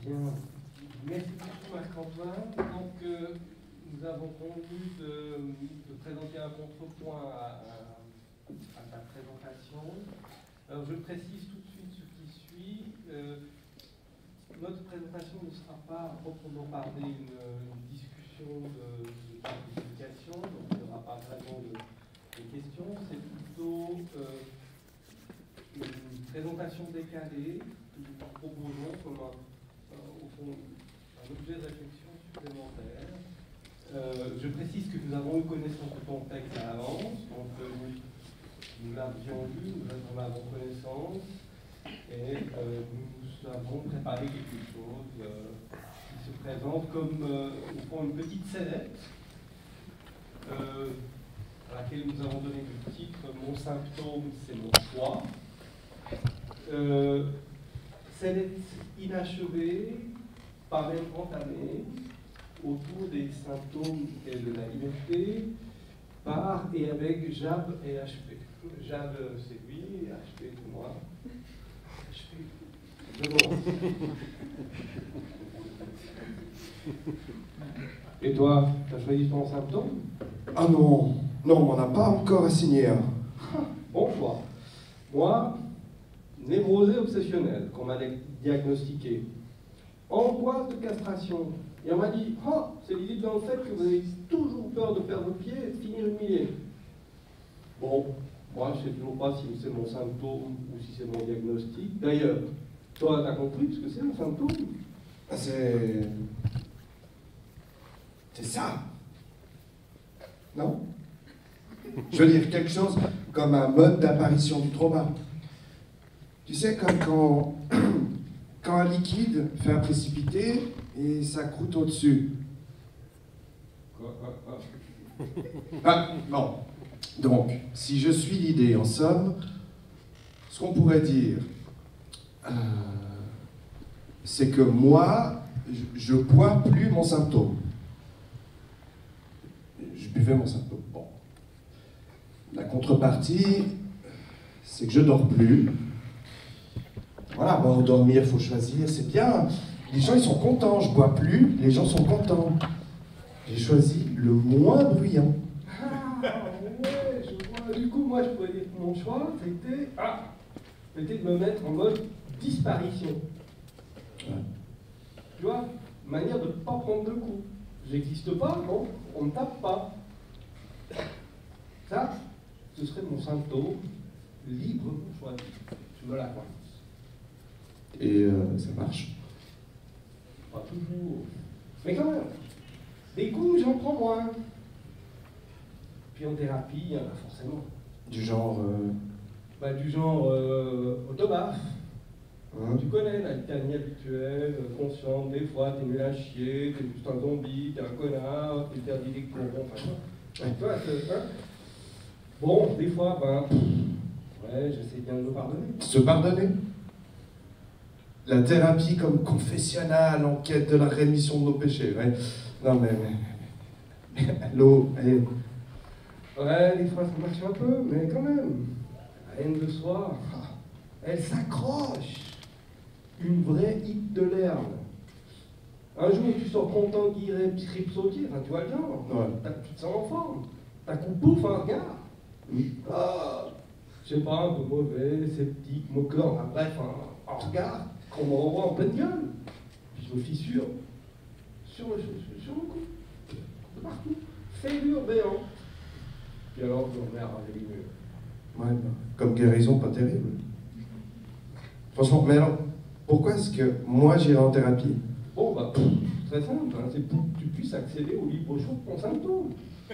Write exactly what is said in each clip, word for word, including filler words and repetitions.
Bien. Merci beaucoup Marc-Antoine. Donc euh, nous avons convenu de, de présenter un contrepoint à, à, à ta présentation. Alors je précise tout de suite ce qui suit. Euh, notre présentation ne sera pas à proprement parler une, une discussion de, de simplification, donc il n'y aura pas vraiment de, de questions. C'est plutôt euh, une présentation décalée que nous vous proposons comme un, euh, au fond, un objet de réflexion supplémentaire. Euh, je précise que nous avons eu connaissance de ton texte à l'avance, donc euh, nous, nous l'avions lu, nous en avons connaissance, et euh, nous avons préparé quelque chose euh, qui se présente comme euh, au fond une petite sellette, euh, à laquelle nous avons donné le titre « Mon symptôme, c'est mon choix ». Euh, sellette inachevée, pas même entamée, autour des symptômes et de la liberté, par et avec Jab et H P. Jab, c'est lui, et H P, c'est moi. H P, je commence. Et toi, tu as choisi ton symptôme? Ah non, non, on m'en a pas encore assigné un. Bon choix. Moi, névrosé obsessionnel, qu'on m'a diagnostiqué. Angoisse de castration. Et on m'a dit, oh, c'est l'idée dans le fait que vous avez toujours peur de perdre pied et de finir humilié. Bon, moi je ne sais toujours pas si c'est mon symptôme ou si c'est mon diagnostic. D'ailleurs, toi, tu as compris ce que c'est un symptôme? C'est... C'est ça. Non? Je veux dire quelque chose comme un mode d'apparition du trauma. Tu sais, comme quand, quand un liquide fait un précipité et ça croûte au-dessus. Ah, non. Donc, si je suis l'idée, en somme, ce qu'on pourrait dire, euh, c'est que moi, je ne bois plus mon symptôme. Je buvais mon symptôme. Bon. La contrepartie, c'est que je dors plus. Voilà, bon, dormir, il faut choisir, c'est bien. Les gens, ils sont contents. Je bois plus, les gens sont contents. J'ai choisi le moins bruyant. Ah, ouais, je vois. Du coup, moi, je pourrais dire que mon choix, c'était ah, c'était de me mettre en mode disparition. Ouais. Tu vois, manière de ne pas prendre de coups. J'existe pas, non, on ne tape pas. Ça, ce serait mon symptôme, libre choix. Je me la crois. Et euh, ça marche. Pas toujours. Mais quand même, des coups, j'en prends moins. Puis en thérapie, il y en a forcément. Du genre... Euh... Bah, du genre euh, autobaf. Hein? Tu connais la litanie habituelle, consciente, des fois t'es nul à chier, t'es juste un zombie, t'es un connard, t'es interdit des cours, bon, enfin, ouais. Toi, hein? Bon, des fois, ben, ouais, j'essaie bien de me pardonner. Se pardonner? La thérapie comme confessionnal en quête de la rémission de nos péchés, ouais. Non mais... mais... Allô, hey. Ouais, des fois ça marche un peu, mais quand même. La haine de soi, elle s'accroche. Une vraie Hitler. Un jour, tu sors content qu'il ripsautier, enfin, tu vois le genre. Ouais. Tu te sens en forme. T'as coup de pouf, un regard. Ah, je sais pas, un peu mauvais, sceptique, moqueur, enfin, bref, un, un regard qu'on me renvoie en pleine gueule. Puis je me fissure sur le, sur, sur le cou. De partout. Fêlure béant. Puis alors, je me remets à raser les murs. Ouais, bah, comme guérison, pas terrible. Franchement, mais alors, pourquoi est-ce que moi j'irai en thérapie? Bon, bah, pff, très simple, hein, c'est pour que tu puisses accéder au libre choix de ton symptôme.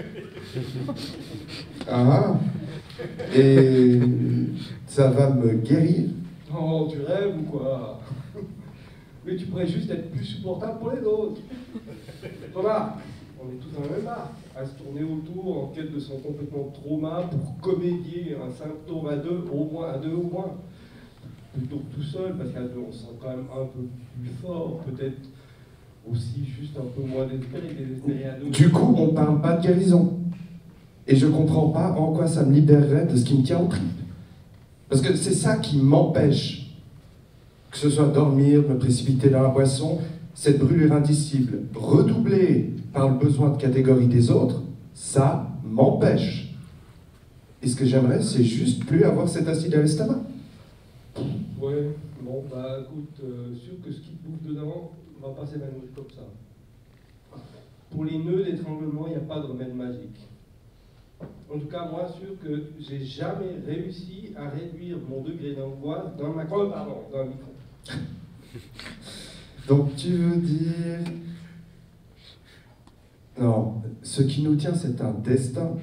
Ah, et ça va me guérir? Oh, tu rêves ou quoi? Mais tu pourrais juste être plus supportable pour les autres. Thomas, on est tous dans le même bar, à se tourner autour en quête de son complètement trauma pour comédier un symptôme à deux, au moins, à deux au moins. Plutôt que tout seul, parce qu'à deux, on se sent quand même un peu plus fort, peut-être aussi juste un peu moins désespéré, désespéré à deux. Du coup, on parle pas de guérison. Et je comprends pas en quoi ça me libérerait de ce qui me tient au tripes. Parce que c'est ça qui m'empêche Que ce soit dormir, me précipiter dans la boisson, cette brûlure indicible, redoublée par le besoin de catégorie des autres, ça m'empêche. Et ce que j'aimerais, c'est juste plus avoir cet acide à l'estomac. Ouais, bon, bah écoute, euh, sûr que ce qui te bouffe dedans va pas s'évanouir comme ça. Pour les nœuds d'étranglement, il n'y a pas de remède magique. En tout cas, moi, sûr que j'ai jamais réussi à réduire mon degré d'angoisse dans ma oh, pardon, dans un micro. Donc tu veux dire... Non, ce qui nous tient, c'est un destin,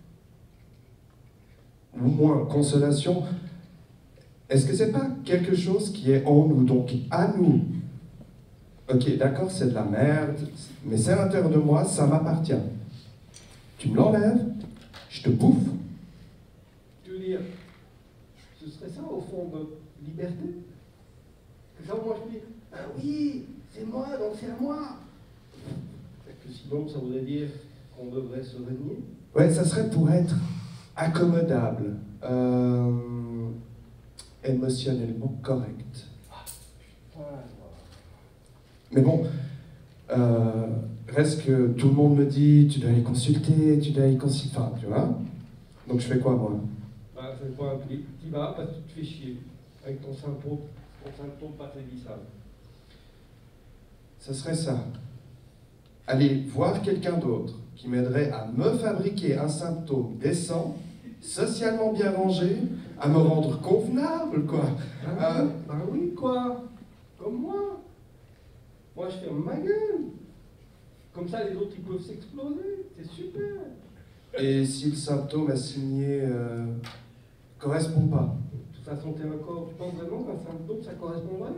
ou moins consolation. Est-ce que c'est pas quelque chose qui est en nous, donc à nous? Ok, d'accord, c'est de la merde, mais c'est à l'intérieur de moi, ça m'appartient. Tu me l'enlèves, je te bouffe. Tu veux dire, ce serait ça au fond de liberté? Que ça, moi je dis, ah oui, c'est moi, donc c'est à moi. Et que sinon, ça voudrait dire qu'on devrait se renier? Ouais, ça serait pour être accommodable, euh, émotionnellement correct. Mais bon, euh, reste que tout le monde me dit, tu dois aller consulter, tu dois aller consulter, enfin, tu vois. Donc je fais quoi, moi? Bah, c'est pas un pli. Tu vas parce que tu te fais chier avec ton symptôme, ton symptôme pas saisissable. Ce serait ça. Aller voir quelqu'un d'autre qui m'aiderait à me fabriquer un symptôme décent, socialement bien rangé, à me rendre convenable, quoi. Ah, Euh, bah oui, quoi. Comme moi. Moi, je ferme ma gueule. Comme ça, les autres, ils peuvent s'exploser. C'est super. Et si le symptôme assigné euh, correspond pas? De toute façon, t'es un corps. Tu penses vraiment qu'un symptôme, ça correspondrait?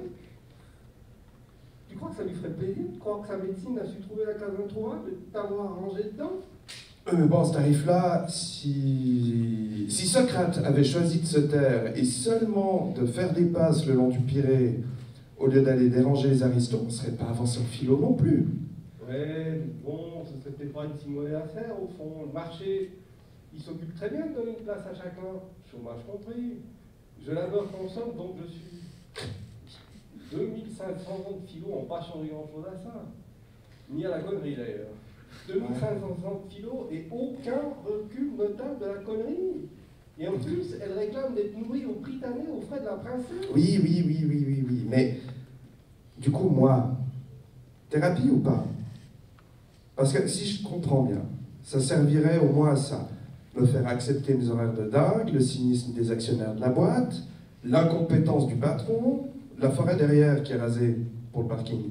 Tu crois que ça lui ferait plaisir de croire que sa médecine a su trouver la case introuvable et de t'avoir arrangé dedans? Euh, mais bon, ce tarif-là, si... si Socrate avait choisi de se taire et seulement de faire des passes le long du Pirée, au lieu d'aller déranger les aristos, on ne serait pas avancé en philo non plus. Ouais, bon, ce serait peut-être pas une si mauvaise affaire, au fond. Le marché, il s'occupe très bien de donner une place à chacun. Chômage compris. Je labeur consomme, donc je suis. deux mille cinq cents ans de philo n'ont pas changé grand-chose à ça. Ni à la connerie, d'ailleurs. deux mille cinq cents ans de philo et aucun recul notable de la connerie. Et en plus, elle réclame d'être nourrie au Britannique aux frais de la princesse. Oui, oui, oui, oui, oui, oui. Mais, du coup, moi, thérapie ou pas? Parce que si je comprends bien, ça servirait au moins à ça. Me faire accepter mes horaires de dingue, le cynisme des actionnaires de la boîte, l'incompétence du patron, la forêt derrière qui est rasée pour le parking,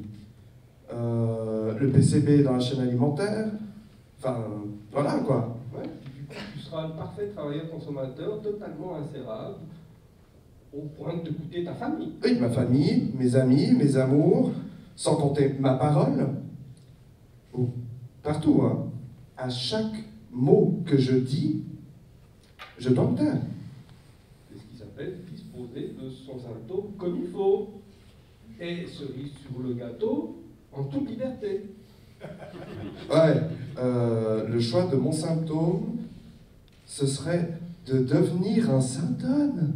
euh, le P C B dans la chaîne alimentaire, enfin, voilà quoi. Ouais, du coup, tu seras le parfait travailleur consommateur, totalement insérable, au point de te coûter ta famille. Oui, ma famille, mes amis, mes amours, sans compter ma parole. Oh, partout, hein. À chaque mot que je dis, je dois me taire. C'est ce qui s'appelle disposer de son symptôme comme il faut. Et cerise sur le gâteau, en toute liberté. Ouais, euh, le choix de mon symptôme, ce serait de devenir un saint homme.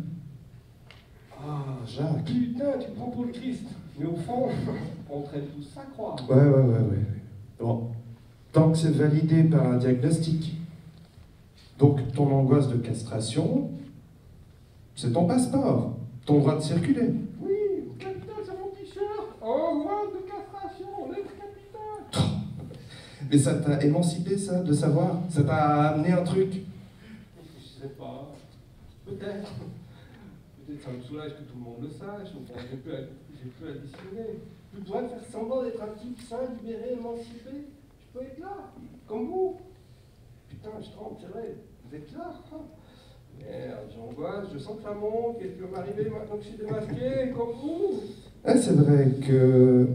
Ah, Jacques. Putain, tu prends pour le Christ. Mais au fond, on traîne tous ça croire. Ouais, ouais, ouais, ouais, ouais. Bon, tant que c'est validé par un diagnostic. Donc, ton angoisse de castration, c'est ton passeport, ton droit de circuler. Oui, capitaine, c'est mon t-shirt. Angoisse de castration, lettre capitaine. Mais ça t'a émancipé, ça, de savoir? Ça t'a amené un truc? Je sais pas. Peut-être. Peut-être ça me soulage que tout le monde le sache. Au fond, j'ai plus à, j'ai plus à dissimuler. Plus besoin de faire semblant d'être un type sain, libéré, émancipé. Je peux être là, comme vous. Putain, je tremble, c'est vrai. Vous êtes là. Merde, j'angoisse, je sens que ça monte. Qu'est-ce qui va m'arriver maintenant que je suis démasqué, comme vous? Ah, c'est vrai que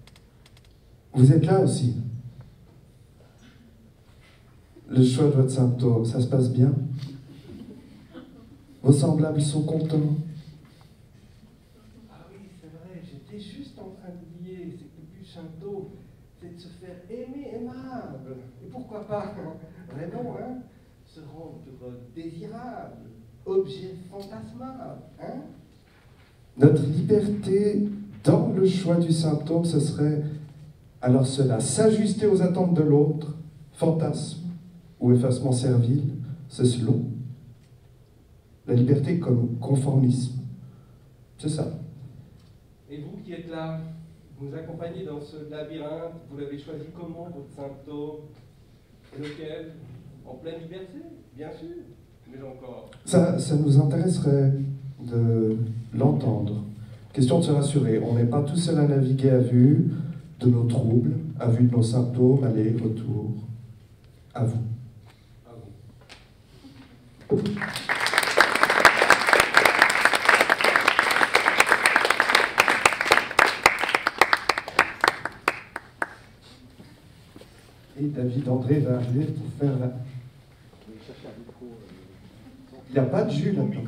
vous êtes là aussi. Le choix de votre symptôme, ça se passe bien? Vos semblables sont contents? Ah oui, c'est vrai, j'étais juste en train d'oublier. C'est que le but symptôme, c'est de se faire aimer aimable. Et pourquoi pas, vraiment, hein, se rendre désirable, objet fantasmable, hein? Notre liberté dans le choix du symptôme, ce serait alors cela, s'ajuster aux attentes de l'autre, fantasme ou effacement servile, c'est selon. La liberté comme conformisme, c'est ça. Et vous qui êtes là, vous nous accompagnez dans ce labyrinthe, vous l'avez choisi comment, votre symptôme? Et lequel? En pleine liberté, bien sûr, mais encore. Ça, ça nous intéresserait de l'entendre. Question de se rassurer, on n'est pas tout seul à naviguer à vue de nos troubles, à vue de nos symptômes, aller, retour. À vous. À vous. Et David André va arriver pour faire la... Il n'y a pas de jus là-dedans.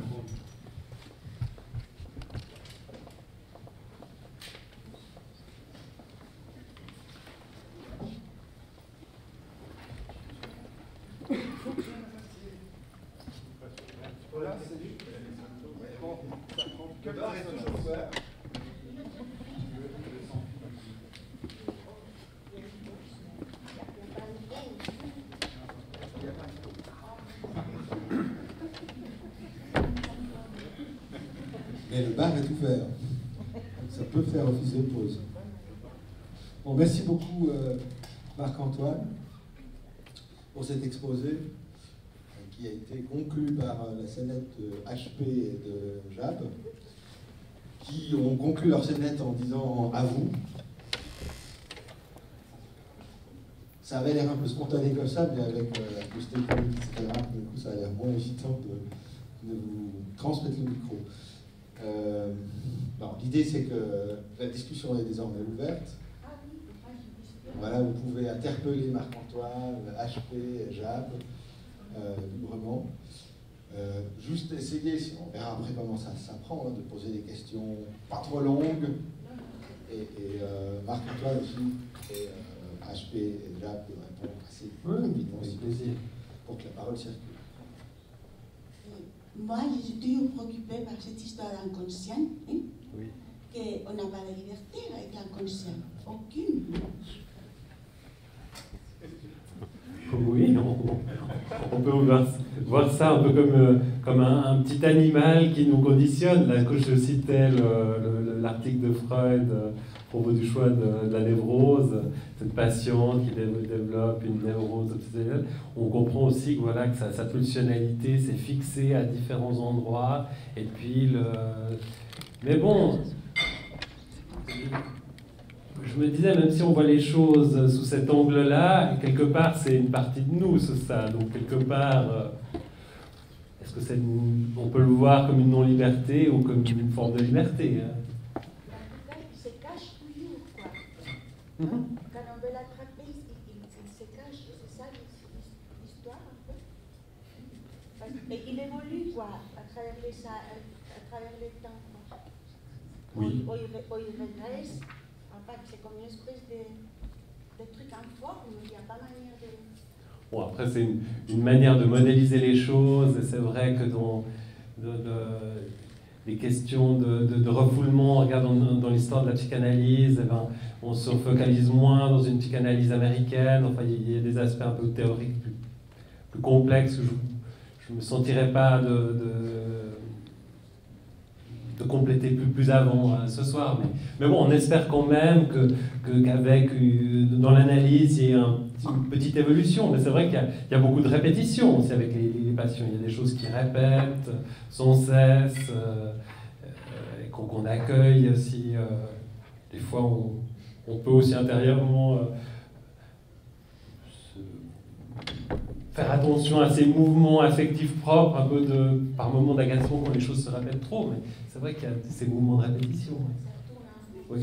Mais le bar est ouvert. Ça peut faire office de pause. Bon, merci beaucoup euh, Marc-Antoine pour cet exposé euh, qui a été conclu par euh, la scénette de H P et de Jab, qui ont conclu leur scénette en disant « à vous ». Ça avait l'air un peu spontané comme ça, mais avec euh, la postéchronique, et cetera, du coup ça a l'air moins évident de, de vous transmettre le micro. Euh, L'idée, c'est que la discussion est désormais ouverte. Voilà, vous pouvez interpeller Marc-Antoine, H P, Jab, euh, librement. Euh, juste essayer, on verra après comment ça s'apprend, hein, de poser des questions pas trop longues. Et, et euh, Marc-Antoine aussi, et euh, H P et Jab de répondre assez oui, rapidement, avec si plaisir, pour que la parole circule. Moi, je suis toujours préoccupée par cette histoire d'inconscient, hein, oui. qu'on n'a pas la liberté avec l'inconscient, aucune. Oui, on, on peut voir, voir ça un peu comme, euh, comme un, un petit animal qui nous conditionne. Là, que je citais l'article de Freud euh, à propos du choix de, de la névrose, cette patiente qui dé, développe une névrose obsessionnelle. On comprend aussi que, voilà, que sa, sa pulsionnalité s'est fixée à différents endroits. Et puis, le... mais bon, je me disais, même si on voit les choses sous cet angle-là, quelque part, c'est une partie de nous, c'est ça. Donc, quelque part, est-ce que c'est une... on peut le voir comme une non-liberté ou comme une forme de liberté, hein? Il se cache toujours, quoi. Mm-hmm. Quand on veut l'attraper, il, il, il se cache, c'est ça l'histoire, un peu. Et il évolue, quoi, à travers les, à travers les temps, quoi. Oui. Ou il, il redresse. En fait, c'est comme une espèce de, de truc en forme, il n'y a pas manière de... Bon, après, c'est une, une manière de modéliser les choses, et c'est vrai que dans de, de, les questions de, de, de refoulement, regarde dans, dans l'histoire de la psychanalyse, eh ben, on se focalise moins dans une psychanalyse américaine, enfin, il y a des aspects un peu théoriques plus, plus complexes, que je ne me sentirais pas de... de de compléter plus, plus avant euh, ce soir. Mais, mais bon, on espère quand même que, que, qu'avec, euh, dans l'analyse, il y a un, une petite évolution. Mais c'est vrai qu'il y a, il y a beaucoup de répétitions aussi avec les, les patients. Il y a des choses qui répètent sans cesse, euh, euh, et qu'on, qu'on accueille aussi. Euh, des fois, on, on peut aussi intérieurement euh, se, faire attention à ces mouvements affectifs propres, un peu de, par moments d'agacement quand les choses se répètent trop. Mais c'est vrai qu'il y a ces mouvements de répétition. Oui.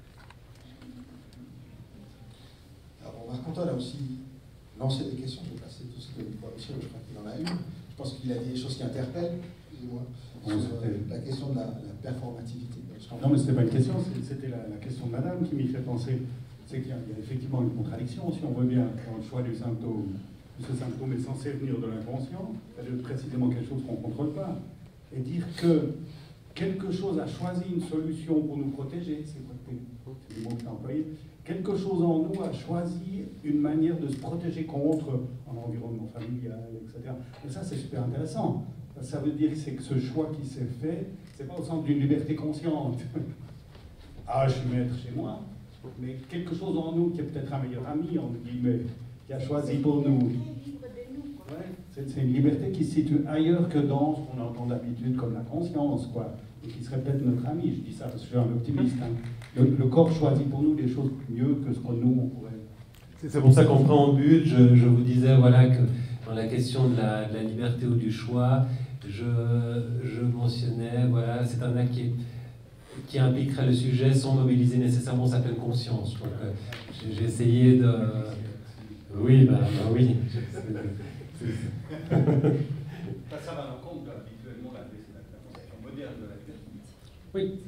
Alors, Marc-Antoine a aussi lancé des questions. Je vais passer tout ce que le Michel, je crois qu'il en a une. Je pense qu'il a dit des choses qui interpellent, excusez-moi, sur euh, la question de la, la performativité. Non, mais ce n'était pas une question, c'était la, la question de madame qui m'y fait penser. C'est qu'il y, y a effectivement une contradiction, si on veut bien, dans le choix du symptôme. Ce symptôme est censé venir de l'inconscient, c'est-à-dire précisément quelque chose qu'on ne contrôle pas. Et dire que quelque chose a choisi une solution pour nous protéger, c'est quoi c'est le mot que tu as employé, quelque chose en nous a choisi une manière de se protéger contre un environnement familial, et cetera. Et ça, c'est super intéressant. Ça veut dire que c'est que ce choix qui s'est fait, c'est pas au sens d'une liberté consciente. Ah, je suis maître chez moi, mais quelque chose en nous qui est peut-être un meilleur ami, entre guillemets, qui a choisi pour nous. Ouais, c'est, c'est une liberté qui se situe ailleurs que dans ce qu'on entend d'habitude comme la conscience, quoi, et qui serait peut-être notre ami. Je dis ça parce que je suis un optimiste. Hein. Le, le corps choisit pour nous des choses mieux que ce que nous, on pourrait. C'est pour ça qu'en préambule, je, je vous disais voilà, que dans la question de la, de la liberté ou du choix, je, je mentionnais, voilà, c'est un acte qui, qui impliquerait le sujet sans mobiliser nécessairement sa pleine conscience. Donc, euh, j'ai, j'ai essayé de... Oui, bah, bah oui. Ça, ça va en compte habituellement la, la conception moderne de la liberté. Oui.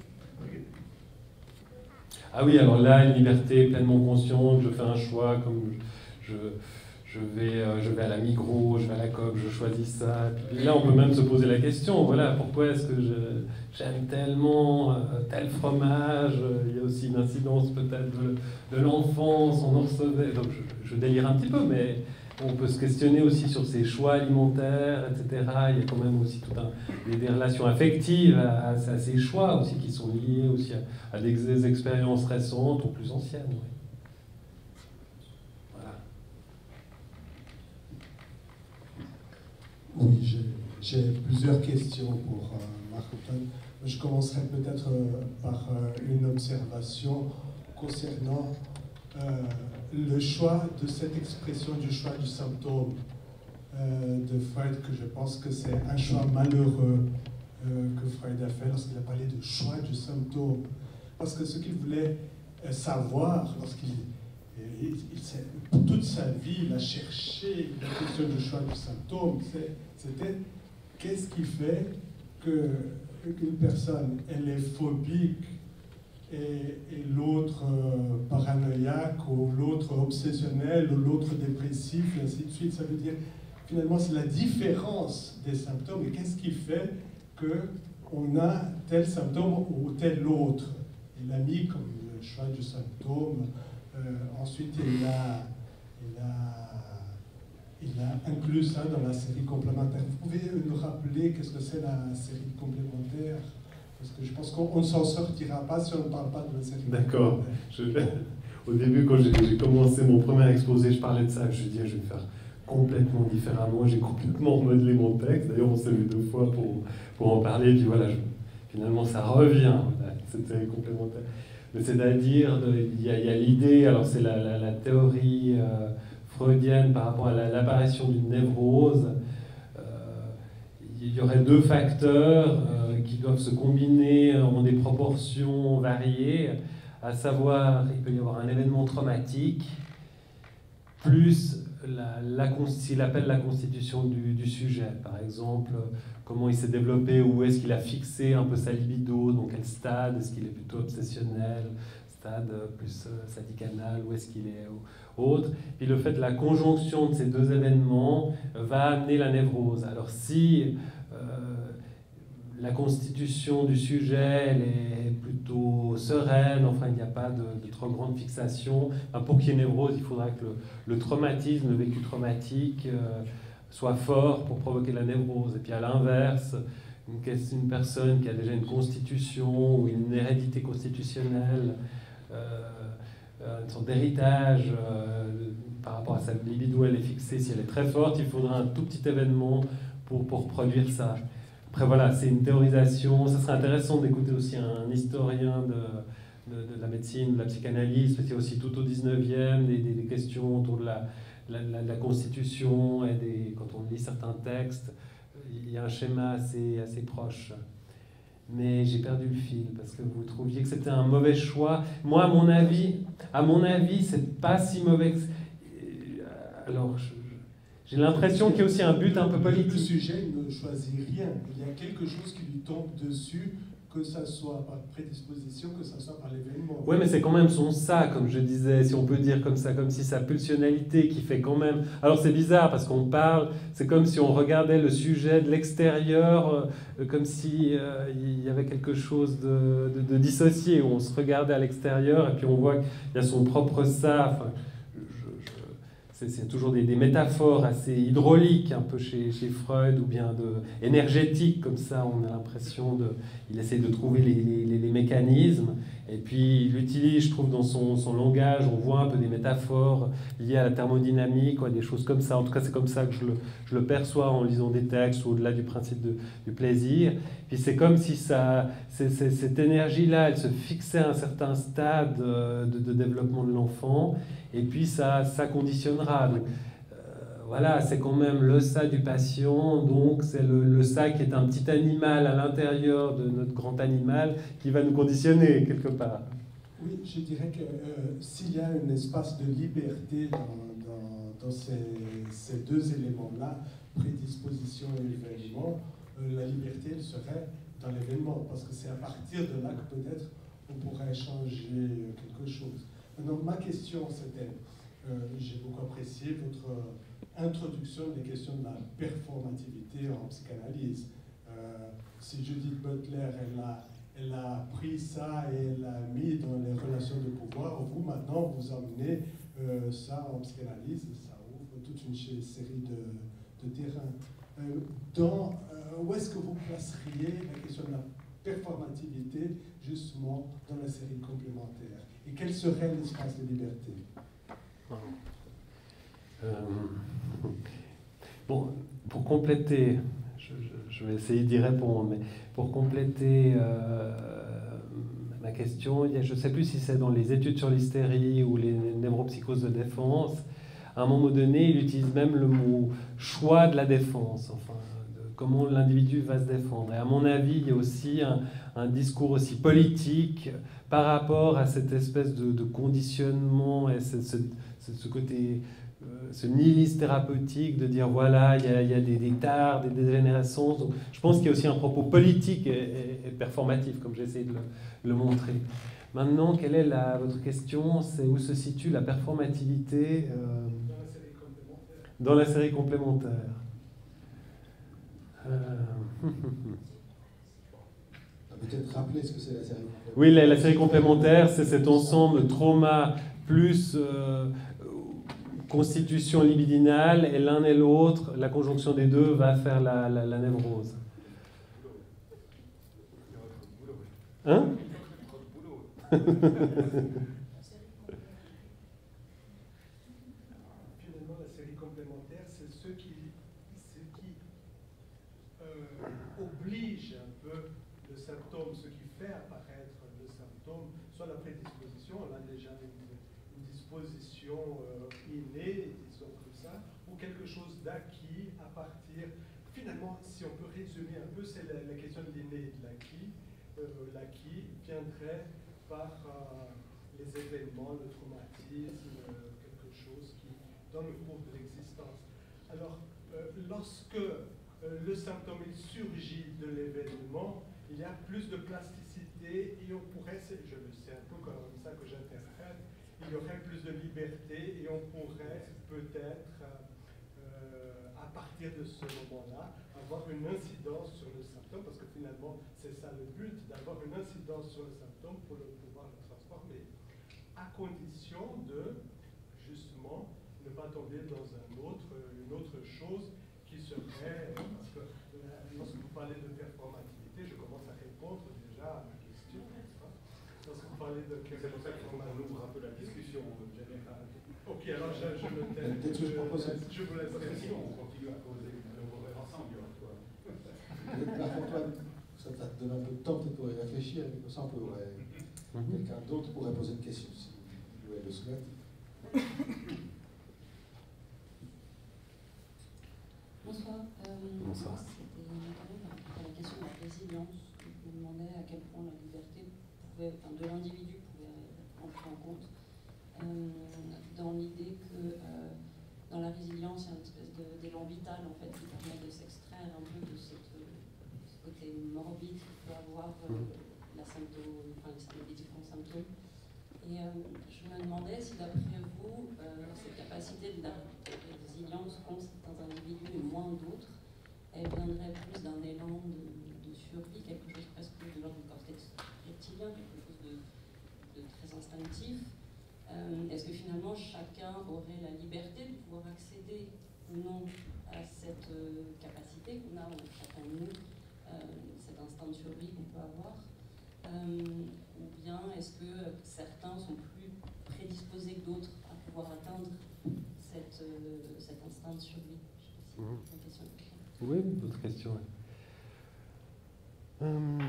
Ah oui, alors là, une liberté pleinement consciente, je fais un choix, comme je, je, vais, euh, je vais à la Migros, je vais à la Coop, je choisis ça. Puis là, on peut même se poser la question, voilà, pourquoi est-ce que je, j'aime tellement euh, tel fromage? Il y a aussi une incidence peut-être de, de l'enfance, on en recevait. Donc je, je délire un petit peu, mais on peut se questionner aussi sur ses choix alimentaires, et cetera. Il y a quand même aussi tout un, des, des relations affectives à, à, à ces choix aussi qui sont liés aussi à, à des, des expériences récentes ou plus anciennes. Oui. Voilà. Oui, j'ai, j'ai plusieurs questions pour euh, Marc-Antoine. Je commencerai peut-être euh, par euh, une observation concernant euh, le choix de cette expression du choix du symptôme euh, de Freud, que je pense que c'est un choix malheureux euh, que Freud a fait lorsqu'il a parlé de choix du symptôme. Parce que ce qu'il voulait euh, savoir, lorsqu'il il, il, toute sa vie, il a cherché la question du choix du symptôme, c'est, c'était qu'est-ce qui fait que, qu'une personne, elle est phobique et, et l'autre euh, paranoïaque, ou l'autre obsessionnel, ou l'autre dépressif, et ainsi de suite. Ça veut dire, finalement, c'est la différence des symptômes. Et qu'est-ce qui fait qu'on a tel symptôme ou tel autre? Il a mis comme le choix du symptôme. Euh, ensuite, il a, il, a, il a inclus ça dans la série complémentaire. Vous pouvez nous rappeler qu'est-ce que c'est la série complémentaire? Parce que je pense qu'on ne s'en sortira pas si on ne parle pas de la série. D'accord. Je, au début, quand j'ai, j'ai commencé mon premier exposé, je parlais de ça. Je me disais, je vais faire complètement différemment. J'ai complètement remodelé mon texte. D'ailleurs, on s'est vu deux fois pour, pour en parler. Et puis voilà, je, finalement, ça revient. Voilà, c'était complémentaire. Mais c'est-à-dire, il y, y a l'idée, alors c'est la, la, la théorie euh, freudienne par rapport à la, l'apparition d'une névrose. Euh, il y aurait deux facteurs euh, qui doivent se combiner en des proportions variées, à savoir, il peut y avoir un événement traumatique, plus la, la, ce qu'il appelle la constitution du, du sujet. Par exemple, comment il s'est développé, où est-ce qu'il a fixé un peu sa libido, dans quel stade, est-ce qu'il est plutôt obsessionnel, stade plus sadicanal, où est-ce qu'il est autre. Puis le fait de la conjonction de ces deux événements va amener la névrose. Alors si euh, la constitution du sujet elle est plutôt sereine, enfin il n'y a pas de, de trop grande fixation, enfin, pour qu'il y ait névrose, il faudra que le, le traumatisme, le vécu traumatique euh, soit fort pour provoquer la névrose. Et puis à l'inverse, une, une personne qui a déjà une constitution ou une hérédité constitutionnelle, euh, une sorte d'héritage euh, par rapport à sa libido, elle est fixée, si elle est très forte, il faudra un tout petit événement pour, pour produire ça. Après voilà, c'est une théorisation, ça serait intéressant d'écouter aussi un historien de, de, de la médecine, de la psychanalyse, parce qu'il y a aussi tout au dix-neuvième des, des, des questions autour de la, la, la, la constitution, et des, quand on lit certains textes, il y a un schéma assez, assez proche. Mais j'ai perdu le fil parce que vous trouviez que c'était un mauvais choix. Moi, à mon avis, à mon avis, c'est pas si mauvais que... Alors, je, j'ai l'impression qu'il y a aussi un but un peu politique. Le sujet ne choisit rien. Il y a quelque chose qui lui tombe dessus que ça soit par prédisposition, que ça soit par l'événement. Oui, mais c'est quand même son ça, comme je disais, si on peut dire comme ça, comme si sa pulsionnalité qui fait quand même... Alors c'est bizarre parce qu'on parle, c'est comme si on regardait le sujet de l'extérieur, euh, comme si euh, il y avait quelque chose de, de, de dissocié, où on se regardait à l'extérieur et puis on voit qu'il y a son propre ça. Enfin, c'est toujours des, des métaphores assez hydrauliques, un peu chez, chez Freud, ou bien de, énergétiques, comme ça, on a l'impression de... Il essaie de trouver les, les, les mécanismes, et puis il utilise, je trouve, dans son, son langage, on voit un peu des métaphores liées à la thermodynamique, quoi, des choses comme ça. En tout cas, c'est comme ça que je le, je le perçois en lisant des textes, au-delà du principe de, du plaisir. Puis c'est comme si ça, c'est, c'est, cette énergie-là, elle se fixait à un certain stade de, de développement de l'enfant, et puis ça, ça conditionnera. Donc, euh, voilà, c'est quand même le ça du patient, donc c'est le, le ça qui est un petit animal à l'intérieur de notre grand animal qui va nous conditionner quelque part. Oui, je dirais que euh, s'il y a un espace de liberté dans, dans, dans ces, ces deux éléments-là, prédisposition et événement, euh, la liberté elle serait dans l'événement, parce que c'est à partir de là que peut-être on pourrait changer quelque chose. Donc ma question c'était, euh, j'ai beaucoup apprécié votre euh, introduction des questions de la performativité en psychanalyse. Euh, si Judith Butler, elle a, elle a pris ça et elle l'a mis dans les relations de pouvoir, vous maintenant vous emmenez euh, ça en psychanalyse, et ça ouvre toute une série de, de terrains. Euh, dans, euh, où est-ce que vous placeriez la question de la performativité justement dans la série complémentaire? Et quel serait l'espace de liberté? euh, Bon, pour compléter, je, je, je vais essayer d'y répondre, mais pour compléter euh, ma question, il y a, je ne sais plus si c'est dans les études sur l'hystérie ou les névropsychoses de défense, à un moment donné, il utilise même le mot choix de la défense, enfin, de comment l'individu va se défendre. Et à mon avis, il y a aussi un, un discours aussi politique par rapport à cette espèce de, de conditionnement et ce, ce, ce côté, euh, ce nihilisme thérapeutique de dire voilà, il y a, il y a des, des tares, des dégénérescences. Donc, je pense qu'il y a aussi un propos politique et, et, et performatif, comme j'ai essayé de le, le montrer. Maintenant, quelle est la, votre question? C'est où se situe la performativité euh, Dans la série complémentaire. Dans la série complémentaire. Euh... Peut-être rappeler ce que c'est la série complémentaire. Oui, la, la série complémentaire, c'est cet ensemble trauma plus euh, constitution libidinale, et l'un et l'autre, la conjonction des deux va faire la, la, la névrose. Hein? Finalement, la série complémentaire, c'est ce qui, ce qui euh, oblige un peu le symptôme, ce qui fait apparaître le symptôme, soit la prédisposition, on a déjà une, une disposition euh, innée, disons comme ça, ou quelque chose d'acquis à partir. Finalement, si on peut résumer un peu, c'est la, la question de l'inné et de l'acquis. Euh, l'acquis viendrait par euh, les événements, le traumatisme, euh, quelque chose qui donne le cours de l'existence. Alors, euh, lorsque euh, le symptôme il surgit de l'événement, il y a plus de plasticité et on pourrait, c'est un peu comme ça que j'interprète, il y aurait plus de liberté et on pourrait peut-être, euh, à partir de ce moment-là, avoir une incidence sur le symptôme, parce que finalement, c'est ça le but, d'avoir une incidence sur le symptôme pour le, pouvoir le transformer, à condition de, justement, ne pas tomber dans un autre, une autre chose qui serait, parce que lorsque vous parlez de performativité, je commence à répondre déjà à ma question, lorsque vous parlez de c'est pour ça qu'on ouvre un peu la discussion générale. Ok, alors je, je me tais. Peut-être que je propose. Je vous laisse. Si on continue à poser, on va ensemble, toi. Par contre, toi, ça te donne un peu de temps peut-être pour y réfléchir, et comme ça, on pourrait, quelqu'un d'autre pourrait poser une question si vous le souhaitez. Bonsoir. Euh, Bonsoir. C'était notamment par rapport à la question de la résilience. Je me demandais à quel point la liberté pouvait, enfin, de l'individu pouvait entrer en compte. Euh, dans l'idée que euh, dans la résilience, il y a une espèce d'élan vital en fait, qui permet de s'extraire un peu de cette, côté morbide qu'il peut avoir euh, la symptôme, enfin, les différents symptômes. Et euh, je me demandais si, d'après vous, euh, cette capacité de, de résilience qu'ont certains individus et moins d'autres, elle viendrait plus d'un élan de, de survie, quelque chose presque de l'ordre du cortex reptilien, quelque chose de, de très instinctif. Euh, Est-ce que finalement chacun aurait la liberté de pouvoir accéder ou non à cette euh, capacité qu'on a, chacun de nous, euh, cet instinct de survie qu'on peut avoir, euh, ou bien est-ce que certains sont plus prédisposés que d'autres à pouvoir atteindre cette, euh, cet instinct de survie? Je ne sais pas si c'est une question. Oui, d'autres questions. Ouais. Hum.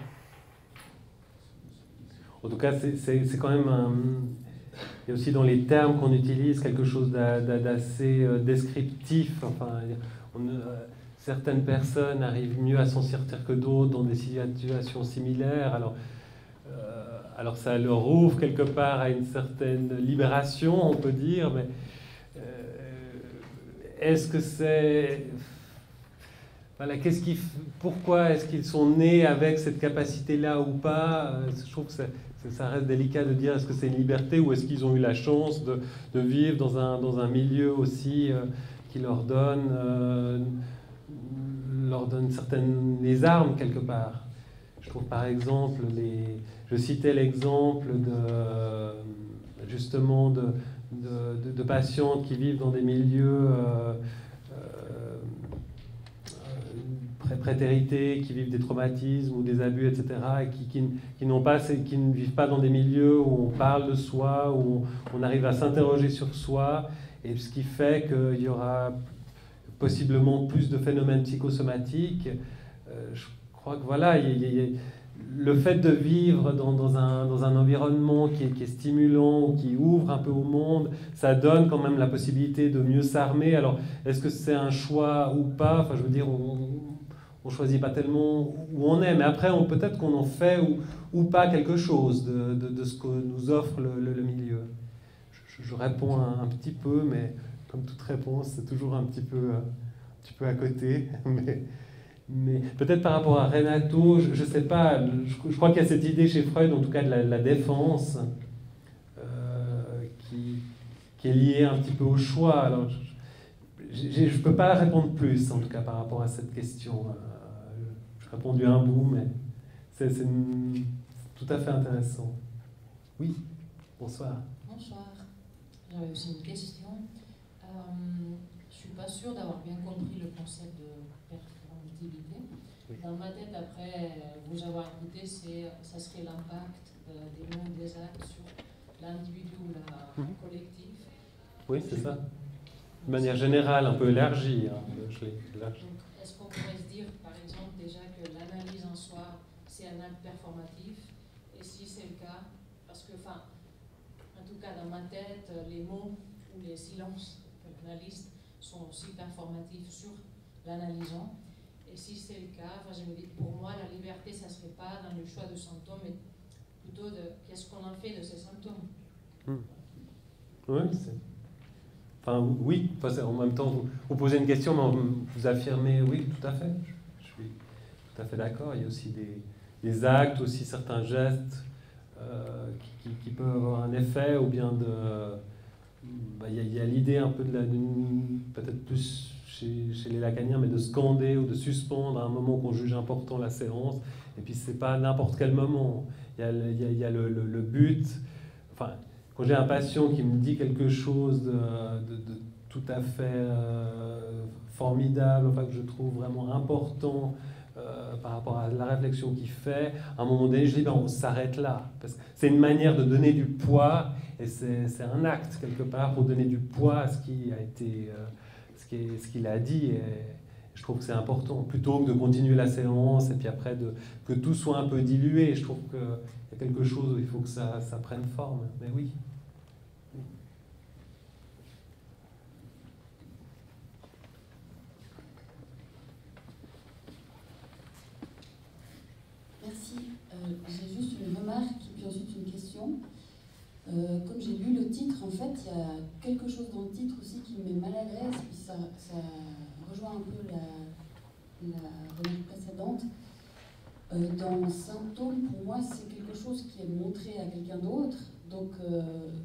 En tout cas, c'est quand même un... Il y a aussi dans les termes qu'on utilise quelque chose d'assez descriptif. Enfin, on, euh, certaines personnes arrivent mieux à s'en sortir que d'autres dans des situations similaires. Alors, euh, alors ça leur ouvre quelque part à une certaine libération, on peut dire, mais euh, est-ce que c'est... Voilà, qu'est-ce qui, pourquoi est-ce qu'ils sont nés avec cette capacité-là ou pas? Je trouve que ça, ça reste délicat de dire est-ce que c'est une liberté ou est-ce qu'ils ont eu la chance de, de vivre dans un, dans un milieu aussi euh, qui leur donne, euh, leur donne certaines les armes quelque part. Je trouve par exemple, les, je citais l'exemple de, justement de, de, de, de patientes qui vivent dans des milieux euh, prétérités, qui vivent des traumatismes ou des abus, et cetera, et qui, qui, qui, n'ont pas, qui ne vivent pas dans des milieux où on parle de soi, où on, on arrive à s'interroger sur soi, et ce qui fait qu'il y aura possiblement plus de phénomènes psychosomatiques. Euh, je crois que voilà, il y a, il y a, le fait de vivre dans, dans, un, dans un environnement qui est, qui est stimulant, qui ouvre un peu au monde, ça donne quand même la possibilité de mieux s'armer. Alors, est-ce que c'est un choix ou pas? Enfin, je veux dire, on on ne choisit pas tellement où on est, mais après, peut-être qu'on en fait ou, ou pas quelque chose de, de, de ce que nous offre le, le, le milieu. Je, je réponds un, un petit peu, mais comme toute réponse, c'est toujours un petit peu, un petit peu à côté. Mais, mais peut-être par rapport à Renato, je ne sais pas, je, je crois qu'il y a cette idée chez Freud, en tout cas de la, de la défense, euh, qui, qui est liée un petit peu au choix. Alors, je ne peux pas répondre plus, en tout cas, par rapport à cette question. J'ai répondu un bout, mais c'est tout à fait intéressant. Oui, bonsoir. Bonsoir. J'avais aussi une question. Euh, je ne suis pas sûre d'avoir bien compris le concept de performativité. Oui. Dans ma tête, après vous avoir écouté, ça serait l'impact des mots et des actes sur l'individu ou la mmh. collectif. Oui, c'est ça. De manière générale, un peu élargie. Hein, je Est-ce qu'on pourrait se dire, par exemple, déjà que l'analyse en soi, c'est un acte performatif? Et si c'est le cas, parce que, enfin, en tout cas, dans ma tête, les mots ou les silences que l'analyste sont aussi performatifs sur l'analysant. Et si c'est le cas, enfin, je me dis, pour moi, la liberté, ça ne serait pas dans le choix de symptômes, mais plutôt de qu'est-ce qu'on en fait de ces symptômes. Mmh. Oui, c'est... Enfin, oui, en même temps, vous, vous posez une question, mais vous affirmez, oui, tout à fait. Je, je suis tout à fait d'accord. Il y a aussi des, des actes, aussi certains gestes euh, qui, qui, qui peuvent avoir un effet, ou bien de... Bah, il y a, il y a l'idée un peu de la... peut-être plus chez, chez les lacaniens, mais de scander ou de suspendre à un moment qu'on juge important la séance. Et puis, c'est pas n'importe quel moment. Il y a, il y a, il y a le, le, le but... Enfin, quand j'ai un patient qui me dit quelque chose de, de, de tout à fait euh, formidable, enfin que je trouve vraiment important euh, par rapport à la réflexion qu'il fait, à un moment donné, je dis ben, on s'arrête là. Parce que c'est une manière de donner du poids, et c'est un acte quelque part pour donner du poids à ce qui a été, euh, ce qui est, ce qu'il a dit. Et je trouve que c'est important, plutôt que de continuer la séance et puis après de, que tout soit un peu dilué. Je trouve qu'il y a quelque chose où il faut que ça, ça prenne forme. Mais oui. Merci. Euh, j'ai juste une remarque puis ensuite une question. Euh, comme j'ai lu le titre, en fait, il y a quelque chose dans le titre aussi qui me met mal à l'aise, puis ça, ça rejoint un peu la, la remarque précédente. Euh, dans symptômes, pour moi, c'est quelque chose qui est montré à quelqu'un d'autre. Donc, euh,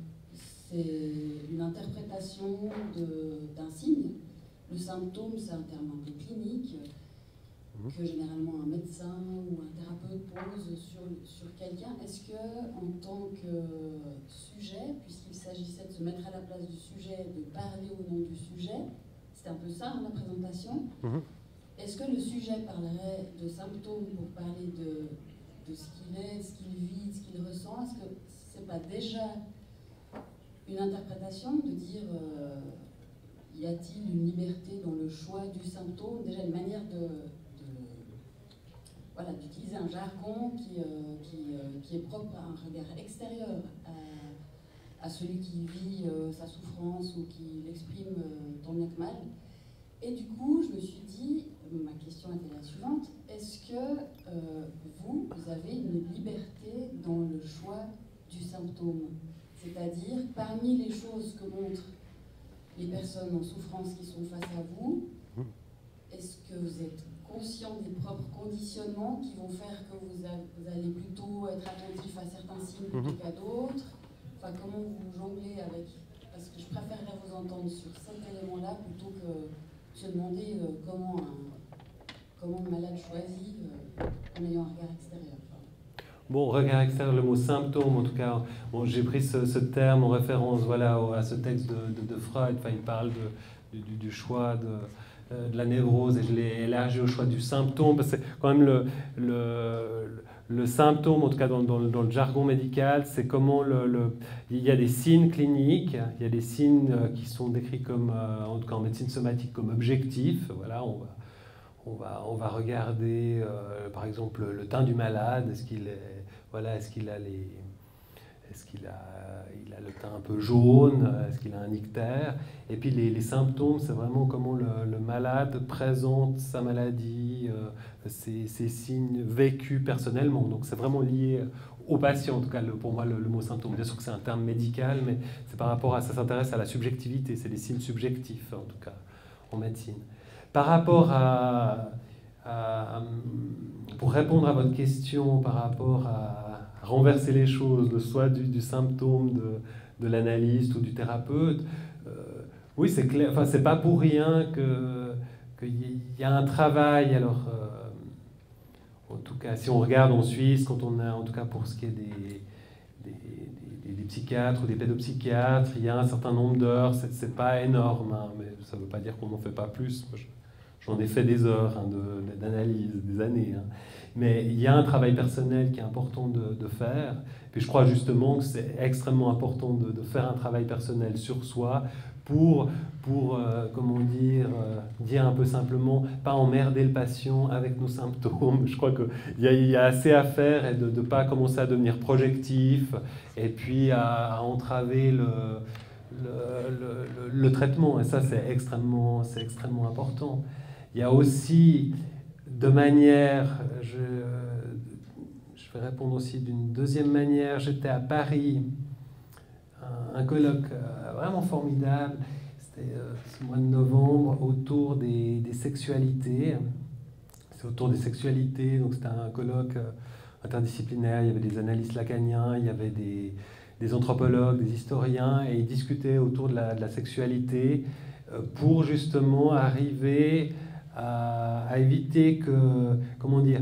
c'est une interprétation d'un signe. Le symptôme, c'est un terme un peu clinique que généralement un médecin ou un thérapeute pose sur, sur quelqu'un. Est-ce que, en tant que sujet, puisqu'il s'agissait de se mettre à la place du sujet, de parler au nom du sujet, c'est un peu ça, hein, la présentation. Mmh. Est-ce que le sujet parlerait de symptômes pour parler de, de ce qu'il est, de ce qu'il vit, de ce qu'il ressent? Est-ce que c'est pas déjà une interprétation de dire euh, y a-t-il une liberté dans le choix du symptôme? Déjà une manière de, de voilà, d'utiliser un jargon qui, euh, qui, euh, qui est propre à un regard extérieur à, à celui qui vit euh, sa souffrance ou qui l'exprime euh, tant bien que mal. Et du coup, je me suis dit, ma question était la suivante, est-ce que euh, vous, vous avez une liberté dans le choix du symptôme? C'est-à-dire, parmi les choses que montrent les personnes en souffrance qui sont face à vous, est-ce que vous êtes conscient des propres conditionnements qui vont faire que vous, a, vous allez plutôt être attentif à certains signes plutôt qu'à d'autres? Enfin, comment vous jonglez avec? Parce que je préférerais vous entendre sur cet élément-là plutôt que se demander euh, comment, un, comment un malade choisit euh, en ayant un regard extérieur. Bon, regard extérieur, le mot symptôme, en tout cas, bon, j'ai pris ce, ce terme en référence voilà, à ce texte de, de, de Freud. Enfin, il parle de, du, du choix de, euh, de la névrose, et je l'ai élargi au choix du symptôme, parce que c'est quand même le, le, le symptôme, en tout cas dans, dans, dans le jargon médical, c'est comment le, le, il y a des signes cliniques, il y a des signes qui sont décrits comme, en tout cas en médecine somatique, comme objectifs. Voilà, on va, on va, on va regarder, euh, par exemple, le teint du malade. Est-ce qu'il est, voilà, est-ce qu'il a les, est-ce qu'il a, il a le teint un peu jaune, est-ce qu'il a un ictère? Et puis les, les symptômes, c'est vraiment comment le, le malade présente sa maladie, euh, ses, ses signes vécus personnellement. Donc c'est vraiment lié au patient, en tout cas le, pour moi le, le mot symptôme. Bien sûr que c'est un terme médical, mais c'est par rapport à ça, s'intéresse à la subjectivité, c'est des signes subjectifs en tout cas en médecine. Par rapport à, à pour répondre à votre question, par rapport à renverser les choses, soit du, du symptôme de, de l'analyste ou du thérapeute, euh, oui c'est clair, enfin c'est pas pour rien que qu'il y a un travail. Alors euh, en tout cas si on regarde en Suisse, quand on a, en tout cas pour ce qui est des, des, des, des psychiatres ou des pédopsychiatres, il y a un certain nombre d'heures, c'est, c'est pas énorme, hein, mais ça veut pas dire qu'on n'en fait pas plus. Moi, je, j'en ai fait des heures hein, de, d'analyse, des années. Hein. Mais il y a un travail personnel qui est important de, de faire. Puis je crois justement que c'est extrêmement important de, de faire un travail personnel sur soi pour, pour euh, comment dire, euh, dire un peu simplement, pas emmerder le patient avec nos symptômes. Je crois qu'il y a, il y a assez à faire et de ne pas commencer à devenir projectif et puis à, à entraver le, le, le, le, le traitement. Et ça, c'est extrêmement, c'est extrêmement important. Il y a aussi, de manière, je, je vais répondre aussi d'une deuxième manière, j'étais à Paris, un, un colloque vraiment formidable, c'était euh, ce mois de novembre, autour des, des sexualités. C'est autour des sexualités, donc c'était un colloque interdisciplinaire, il y avait des analystes lacaniens, il y avait des, des anthropologues, des historiens, et ils discutaient autour de la, de la sexualité pour justement arriver à, à éviter que, comment dire,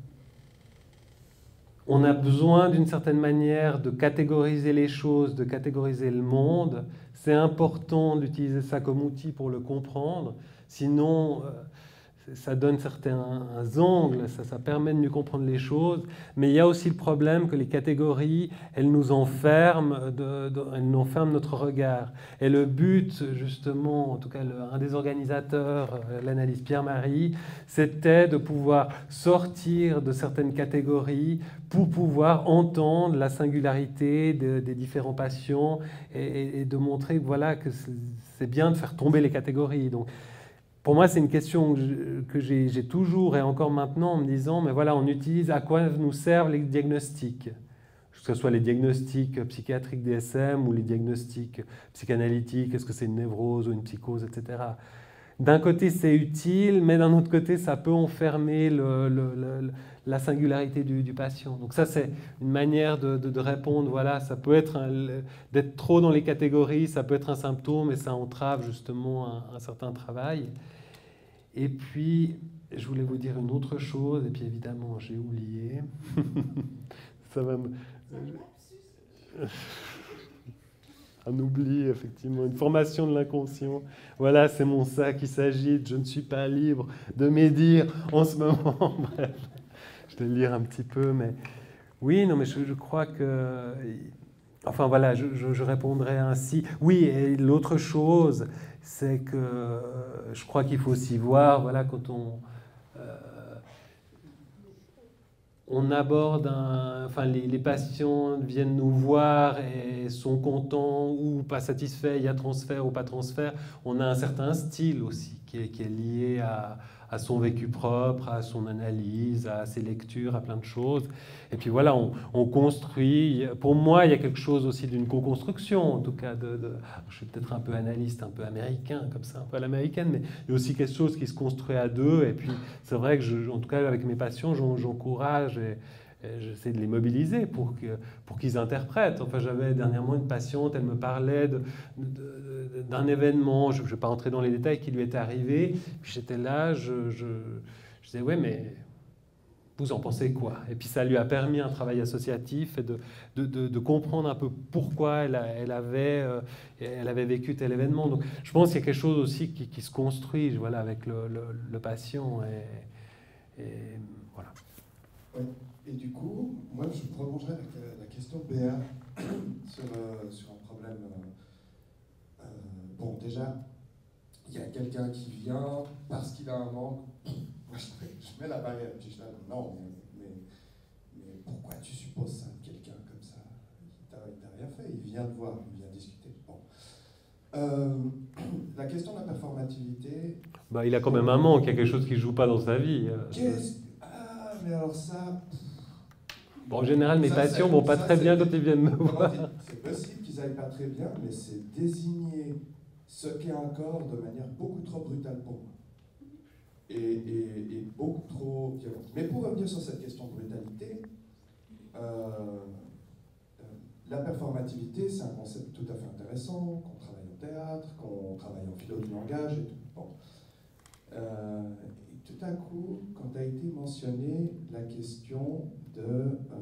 on a besoin d'une certaine manière de catégoriser les choses, de catégoriser le monde. C'est important d'utiliser ça comme outil pour le comprendre, sinon ça donne certains angles, ça, ça permet de mieux comprendre les choses, mais il y a aussi le problème que les catégories, elles nous enferment, de, de, elles nous enferment notre regard. Et le but, justement, en tout cas le, un des organisateurs, l'analyste Pierre-Marie, c'était de pouvoir sortir de certaines catégories pour pouvoir entendre la singularité de, des différents patients et, et de montrer voilà, que c'est bien de faire tomber les catégories. Donc, pour moi, c'est une question que, je, que j'ai, j'ai toujours et encore maintenant en me disant, mais voilà, on utilise à quoi nous servent les diagnostics, que ce soit les diagnostics psychiatriques D S M ou les diagnostics psychanalytiques, est-ce que c'est une névrose ou une psychose, et cetera. d'un côté, c'est utile, mais d'un autre côté, ça peut enfermer le, le, le, la singularité du, du patient. Donc ça, c'est une manière de, de, de répondre. Voilà, ça peut être d'être trop dans les catégories, ça peut être un symptôme, et ça entrave justement un, un certain travail. Et puis, je voulais vous dire une autre chose, et puis évidemment, j'ai oublié. Ça va me... Un oubli, effectivement, une formation de l'inconscient. Voilà, c'est mon sac qui s'agite, je ne suis pas libre de médire en ce moment. Bref, je vais lire un petit peu, mais oui, non, mais je, je crois que... Enfin, voilà, je, je, je répondrai ainsi. Oui, et l'autre chose, c'est que je crois qu'il faut aussi voir, voilà, quand on... Euh, on aborde un, enfin les, les patients viennent nous voir et sont contents ou pas satisfaits, il y a transfert ou pas transfert. On a un certain style aussi qui est, qui est lié à, à son vécu propre, à son analyse, à ses lectures, à plein de choses. Et puis voilà, on, on construit. Pour moi, il y a quelque chose aussi d'une co-construction, en tout cas. De, de, je suis peut-être un peu analyste, un peu américain, comme ça, un peu à l'américaine, mais il y a aussi quelque chose qui se construit à deux. Et puis, c'est vrai que, je, en tout cas, avec mes patients, j'encourage et, et j'essaie de les mobiliser pour que, pour qu'ils interprètent. Enfin, j'avais dernièrement une patiente, elle me parlait de, de, d'un événement, je ne vais pas rentrer dans les détails, qui lui était arrivé. Puis j'étais là, je, je, je disais, ouais, mais... vous en pensez quoi? Et puis ça lui a permis un travail associatif et de, de, de, de comprendre un peu pourquoi elle, a, elle, avait, euh, elle avait vécu tel événement. Donc je pense qu'il y a quelque chose aussi qui, qui se construit, voilà, avec le, le, le patient. Et, et voilà. Ouais. Et du coup, moi je prolongerai avec la question de Béa sur, euh, sur un problème. Euh, euh, bon, déjà, il y a quelqu'un qui vient parce qu'il a un manque. Moi, je, je mets la barrière, je dis non, mais, mais, mais pourquoi tu supposes ça de quelqu'un comme ça? Il t'a rien fait, il vient te voir, il vient discuter. Bon. Euh, la question de la performativité... Bah, il a quand même un manque, il y a quelque chose qui ne joue pas dans sa vie. Qu'est-ce... Ah, mais alors ça... Bon, en général, mes ça, patients vont pas très bien quand ils viennent me voir. C'est possible qu'ils n'aillent pas très bien, mais c'est désigner ce qu'est un corps de manière beaucoup trop brutale pour moi. Et, et, et beaucoup trop violente. Mais pour revenir sur cette question de brutalité, euh, euh, la performativité, c'est un concept tout à fait intéressant, qu'on travaille au théâtre, qu'on travaille en philo du langage et tout. Bon. Euh, et tout à coup, quand a été mentionnée la question de, euh,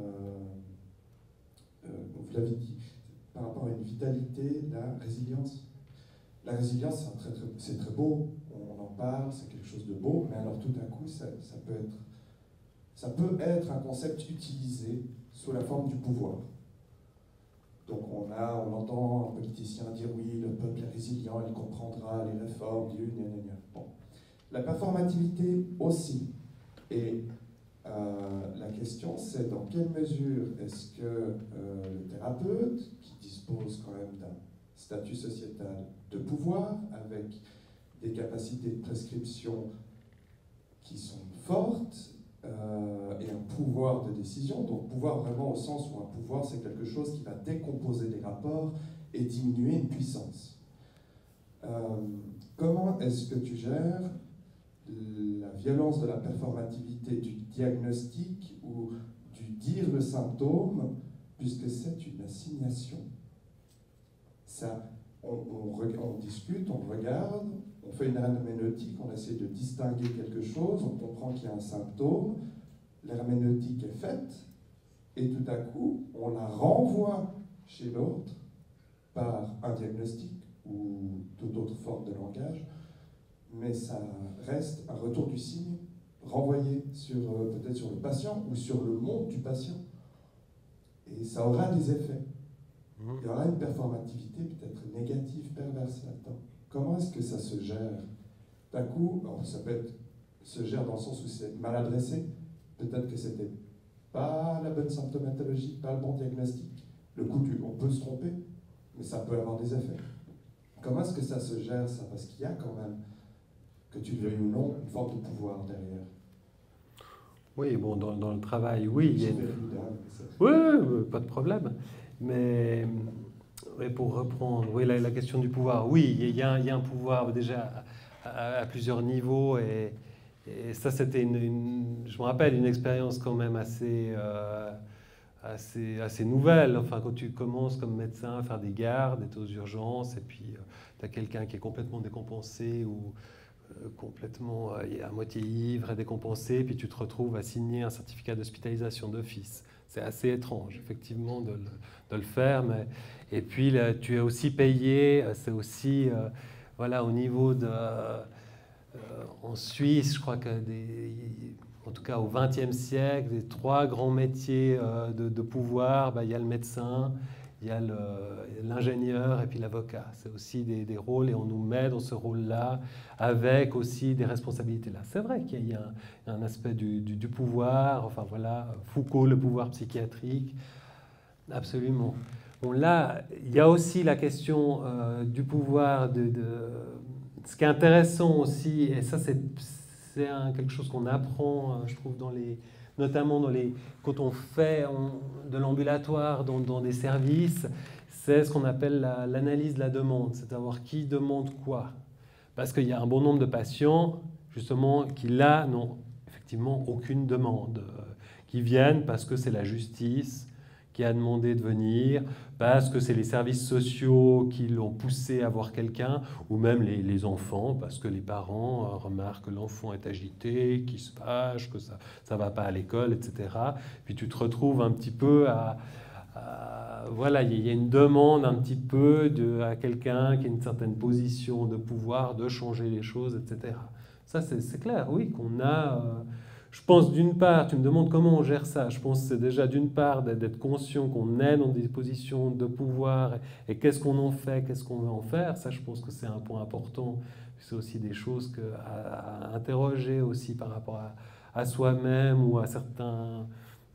euh, vous l'avez dit, par rapport à une vitalité, la résilience. La résilience, c'est très, très, c'est très beau, on en parle, c'est quelque chose de beau, mais alors tout à coup, ça, ça, peut être, ça peut être un concept utilisé sous la forme du pouvoir. Donc on, a, on entend un politicien dire oui, le peuple est résilient, il comprendra les réformes, du gna gna gna. Bon. La performativité aussi. Et euh, la question, c'est dans quelle mesure est-ce que euh, le thérapeute, qui dispose quand même d'un statut sociétal de pouvoir, avec des capacités de prescription qui sont fortes, euh, et un pouvoir de décision, donc pouvoir vraiment au sens où un pouvoir c'est quelque chose qui va décomposer des rapports et diminuer une puissance. Euh, comment est-ce que tu gères la violence de la performativité du diagnostic ou du dire le symptôme, puisque c'est une assignation? Ça, on, on, on discute, on regarde, on fait une herméneutique, on essaie de distinguer quelque chose, on comprend qu'il y a un symptôme, l'herméneutique est faite, et tout à coup, on la renvoie chez l'autre par un diagnostic ou toute autre forme de langage, mais ça reste un retour du signe renvoyé sur, euh, peut-être sur le patient ou sur le monde du patient. Et ça aura des effets. Il y aura une performativité peut-être négative, perverse là-dedans. Comment est-ce que ça se gère? D'un coup, alors ça peut être, se gère dans le sens où c'est mal adressé. Peut-être que c'était pas la bonne symptomatologie, pas le bon diagnostic. Le coup du, on peut se tromper, mais ça peut avoir des effets. Comment est-ce que ça se gère, ça? Parce qu'il y a quand même, que tu le veuilles ou non, une forme de pouvoir derrière. Oui, bon, dans, dans le travail, oui. Il y a... Oui, oui, pas de problème. Mais oui, pour reprendre, oui, la, la question du pouvoir, oui, il y a, il y a un pouvoir déjà à, à plusieurs niveaux. Et, et ça, c'était, une, une, je me rappelle, une expérience quand même assez, euh, assez, assez nouvelle. Enfin, quand tu commences comme médecin à faire des gardes, être aux urgences, et puis euh, tu as quelqu'un qui est complètement décompensé ou euh, complètement euh, à moitié ivre et décompensé, puis tu te retrouves à signer un certificat d'hospitalisation d'office. C'est assez étrange, effectivement, de le, de le faire. Mais... Et puis, là, tu es aussi payé, c'est aussi, euh, voilà, au niveau de... Euh, en Suisse, je crois que, des, en tout cas au vingtième siècle, les trois grands métiers euh, de, de pouvoir, bah, il y a le médecin, il y a le, l'ingénieur et puis l'avocat. C'est aussi des, des rôles et on nous met dans ce rôle-là avec aussi des responsabilités-là. C'est vrai qu'il y a un, un aspect du, du, du pouvoir, enfin voilà, Foucault, le pouvoir psychiatrique, absolument. Bon, là, il y a aussi la question euh, du pouvoir de... de ce qui est intéressant aussi, et ça c'est, c'est un, quelque chose qu'on apprend, je trouve, dans les, notamment dans les, quand on fait on, de l'ambulatoire dans, dans des services, c'est ce qu'on appelle la, l'analyse de la demande, c'est savoir qui demande quoi. Parce qu'il y a un bon nombre de patients, justement, qui là n'ont effectivement aucune demande, euh, qui viennent parce que c'est la justice qui a demandé de venir, parce que c'est les services sociaux qui l'ont poussé à voir quelqu'un, ou même les, les enfants, parce que les parents euh, remarquent que l'enfant est agité, qu'il se fâche, que ça ne va pas à l'école, et cetera. Puis tu te retrouves un petit peu à... à voilà, il y a une demande un petit peu de, à quelqu'un qui a une certaine position de pouvoir, de changer les choses, et cetera. Ça, c'est, c'est clair, oui, qu'on a... Euh, Je pense d'une part, tu me demandes comment on gère ça, je pense que c'est déjà d'une part d'être conscient qu'on est dans des positions de pouvoir et qu'est-ce qu'on en fait, qu'est-ce qu'on veut en faire, ça je pense que c'est un point important, c'est aussi des choses que, à, à interroger aussi par rapport à, à soi-même ou à certains,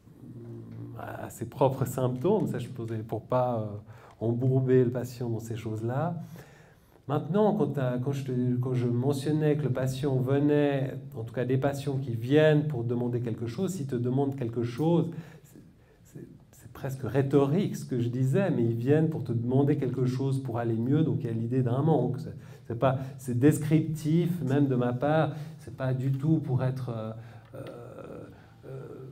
à ses propres symptômes, ça je posais pour pas euh, embourber le patient dans ces choses-là. Maintenant, quand, quand, je te, quand je mentionnais que le patient venait, en tout cas des patients qui viennent pour demander quelque chose, s'ils te demandent quelque chose, c'est, c'est, c'est presque rhétorique ce que je disais, mais ils viennent pour te demander quelque chose pour aller mieux, donc il y a l'idée d'un manque. C'est, c'est, pas, c'est descriptif, même de ma part, c'est pas du tout pour être... Euh, euh,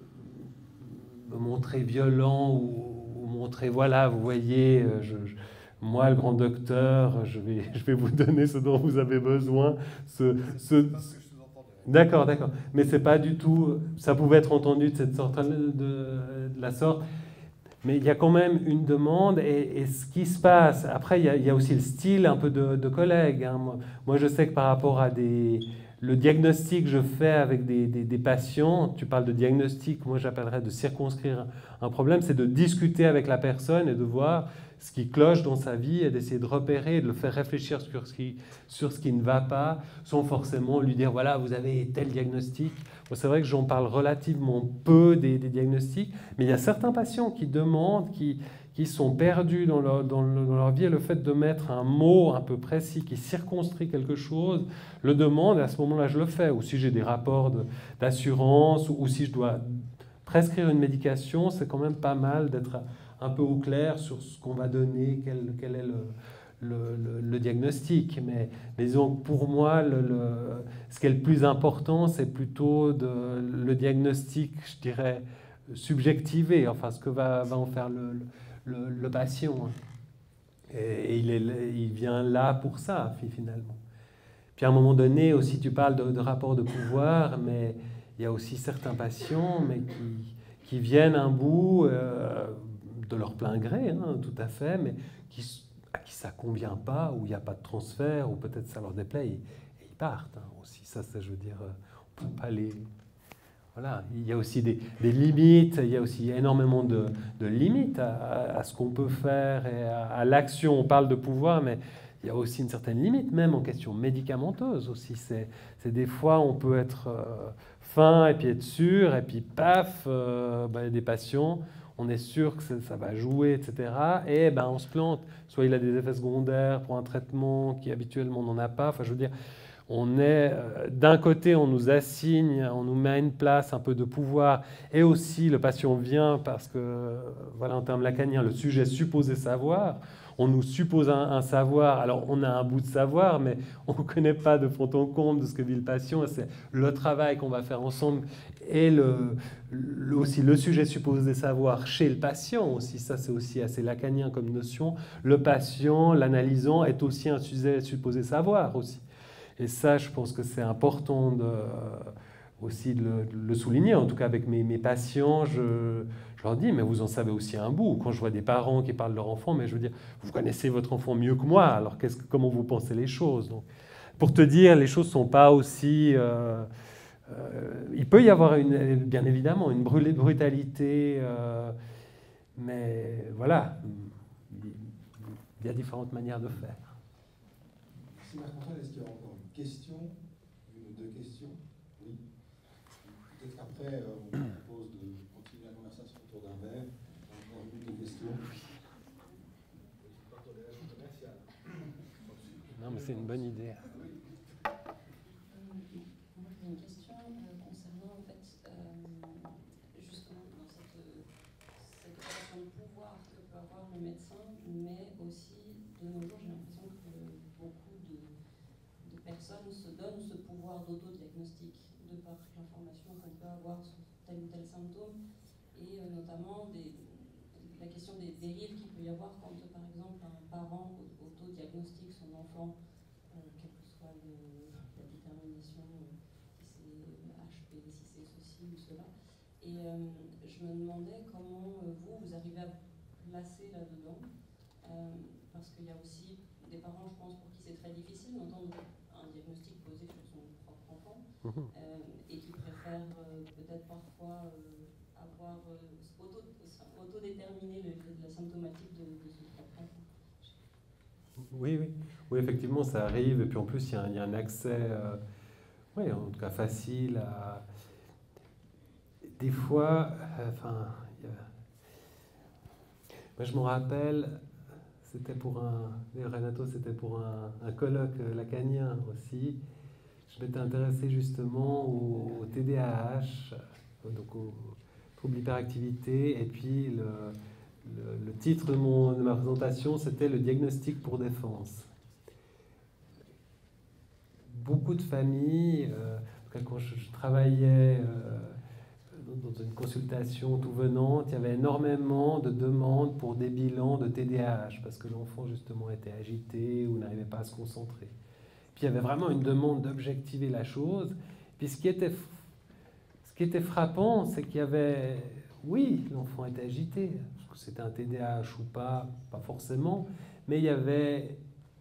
me montrer violent ou, ou montrer, voilà, vous voyez, je... je moi, le grand docteur, je vais, je vais vous donner ce dont vous avez besoin. Ce, ce... D'accord, d'accord. Mais c'est pas du tout... Ça pouvait être entendu de cette sorte, de, de la sorte. Mais il y a quand même une demande. Et, et ce qui se passe... Après, il y a, il y a aussi le style un peu de, de collègue. Hein. Moi, moi, je sais que par rapport à des... Le diagnostic que je fais avec des, des, des patients, tu parles de diagnostic, moi j'appellerais de circonscrire un problème, c'est de discuter avec la personne et de voir ce qui cloche dans sa vie et d'essayer de repérer, de le faire réfléchir sur ce qui, sur ce qui ne va pas, sans forcément lui dire, voilà, vous avez tel diagnostic. Bon, c'est vrai que j'en parle relativement peu des, des diagnostics, mais il y a certains patients qui demandent, qui, qui sont perdus dans leur, dans, le, dans leur vie, et le fait de mettre un mot un peu précis qui circonscrit quelque chose, le demande, et à ce moment-là, je le fais. Ou si j'ai des rapports de, d'assurance, ou, ou si je dois prescrire une médication, c'est quand même pas mal d'être un peu au clair sur ce qu'on va donner, quel, quel est le, le, le, le diagnostic. Mais, mais disons que pour moi, le, le, ce qui est le plus important, c'est plutôt de, le diagnostic, je dirais, subjectivé, enfin ce que va, va en faire le, le, le patient. Et, et il, est, il vient là pour ça, finalement. Puis à un moment donné, aussi, tu parles de, de rapport de pouvoir, mais il y a aussi certains patients mais qui, qui viennent un bout... Euh, de leur plein gré, hein, tout à fait, mais qui, à qui ça ne convient pas, où il n'y a pas de transfert, ou peut-être ça leur déplaît, et, et ils partent. Hein, aussi, ça, ça, je veux dire, on ne peut pas les... Voilà, il y a aussi des, des limites, il y a aussi énormément de, de limites à, à, à ce qu'on peut faire, et à, à l'action. On parle de pouvoir, mais il y a aussi une certaine limite, même en question médicamenteuse aussi. C'est, c'est des fois, on peut être euh, fin, et puis être sûr, et puis paf, euh, ben, des patients... on est sûr que ça, ça va jouer, et cetera. Et ben, on se plante. Soit il a des effets secondaires pour un traitement qui habituellement n'en a pas. Enfin, je veux dire, on est, euh, d'un côté, on nous assigne, on nous met à une place un peu de pouvoir. Et aussi, le patient vient parce que, voilà, en termes lacaniens, le sujet est supposé savoir. on nous suppose un, un savoir. Alors, on a un bout de savoir, mais on ne connaît pas de fond en comble de ce que vit le patient. C'est le travail qu'on va faire ensemble et le, le, aussi le sujet supposé savoir chez le patient aussi. Ça, c'est aussi assez lacanien comme notion. Le patient, l'analysant, est aussi un sujet supposé savoir aussi. Et ça, je pense que c'est important de, aussi de le, de le souligner. En tout cas, avec mes, mes patients, je, je leur dis, mais vous en savez aussi un bout. Quand je vois des parents qui parlent de leur enfant, mais je veux dire, vous connaissez votre enfant mieux que moi, alors qu'est-ce, comment vous pensez les choses? Donc, pour te dire, les choses ne sont pas aussi... Euh, euh, il peut y avoir, une, bien évidemment, une brutalité, euh, mais voilà, il y a différentes manières de faire. Merci Marc-Antoine. Est-ce qu'il y a encore une question? Une ou deux questions? Oui. Peut-être qu'après, euh, on vous propose de continuer la conversation autour d'un verre. Encore une ou deux questions? Non, mais c'est une bonne idée. Moi, j'ai une question euh, concernant, en fait, euh, justement, dans cette, cette relation de pouvoir que peut avoir le médecin, mais aussi, de nos jours, j'ai l'impression que beaucoup de, de personnes se donnent ce pouvoir d'autodiagnostic de par l'information qu'on peut avoir sur tel ou tel symptôme, et euh, notamment des, la question des dérives qu'il peut y avoir quand, par exemple, un parent autodiagnostique son enfant, euh, quelle que soit le, la détermination, euh, si c'est H P, si c'est ceci ou cela. Et euh, je me demandais comment euh, vous, vous arrivez à placer là-dedans, euh, parce qu'il y a aussi des parents, je pense, pour qui c'est très difficile d'entendre un diagnostic posé sur son propre enfant, euh, et qui préfèrent euh, peut-être parfois euh, avoir euh, auto, auto-déterminer le, la symptomatique de, de son propre enfant. Oui, oui, oui, effectivement, ça arrive. Et puis en plus, il y a un, il y a un accès, euh, oui, en tout cas facile à. Des fois, euh, enfin, il y a... moi je me rappelle, c'était pour un, Renato, c'était pour un, un colloque lacanien aussi. Je m'étais intéressé justement au, au T D A H, donc au trouble d'hyperactivité, et puis le. Le, le titre de, mon, de ma présentation, c'était le diagnostic pour défense. Beaucoup de familles, euh, quand je, je travaillais euh, dans une consultation tout venante, il y avait énormément de demandes pour des bilans de T D A H, parce que l'enfant justement était agité ou n'arrivait pas à se concentrer. Puis il y avait vraiment une demande d'objectiver la chose. Puis ce qui était, ce qui était frappant, c'est qu'il y avait... Oui, l'enfant était agité. C'était un T D A H ou pas, pas forcément, mais il y avait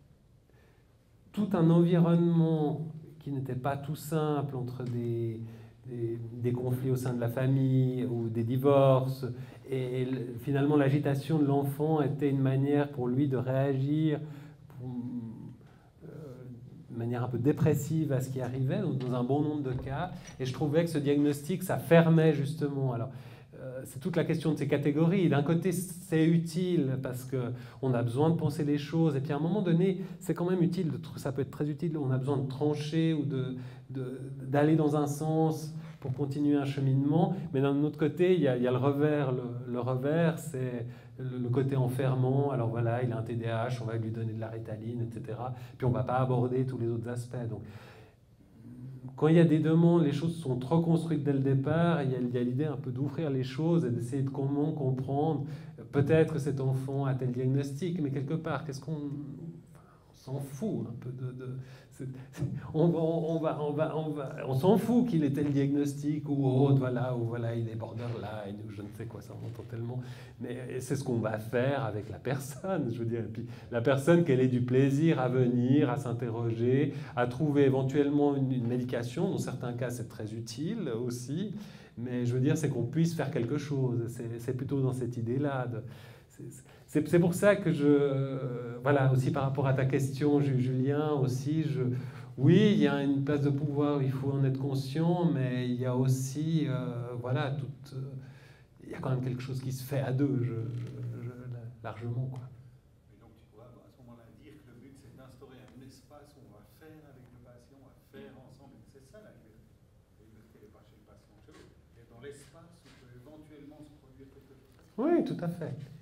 tout un environnement qui n'était pas tout simple entre des, des, des conflits au sein de la famille ou des divorces. Et, et finalement, l'agitation de l'enfant était une manière pour lui de réagir pour, euh, de manière un peu dépressive à ce qui arrivait, dans, dans un bon nombre de cas. Et je trouvais que ce diagnostic, ça fermait justement. Alors, c'est toute la question de ces catégories. D'un côté, c'est utile parce qu'on a besoin de penser les choses. Et puis à un moment donné, c'est quand même utile, de, ça peut être très utile, on a besoin de trancher ou de, de, d'aller dans un sens pour continuer un cheminement. Mais d'un autre côté, il y a, il y a le revers. Le, le revers, c'est le, le côté enfermant. Alors voilà, il a un T D A H, on va lui donner de la Ritaline, et cetera. Puis on ne va pas aborder tous les autres aspects. Donc, quand il y a des demandes, les choses sont trop construites dès le départ, il y a, il y a l'idée un peu d'ouvrir les choses et d'essayer de comment comprendre. Peut-être que cet enfant a tel diagnostic, mais quelque part, qu'est-ce qu'on... On s'en fout un peu de... de c'est, c'est, on, on, va, on, va, on, va, on s'en fout qu'il ait tel diagnostic ou autre, voilà, ou voilà, il est borderline, ou je ne sais quoi, ça m'entend tellement. Mais c'est ce qu'on va faire avec la personne, je veux dire. Et puis, la personne, qu'elle ait du plaisir à venir, à s'interroger, à trouver éventuellement une, une médication. Dans certains cas, c'est très utile aussi. Mais je veux dire, c'est qu'on puisse faire quelque chose. C'est, c'est plutôt dans cette idée-là. De, c'est, c'est, c'est pour ça que je... Euh, voilà, aussi par rapport à ta question, Julien, aussi, je... Oui, il y a une place de pouvoir, il faut en être conscient, mais il y a aussi, euh, voilà, toute... Euh, il y a quand même quelque chose qui se fait à deux, je, je, je, largement, quoi. Et donc, tu pourras à ce moment-là dire que le but, c'est d'instaurer un espace où on va faire avec le patient, on va faire ensemble. C'est ça la liberté. La liberté n'est pas chez le patient, c'est dans l'espace où peut éventuellement se produire quelque chose. Oui, tout à fait.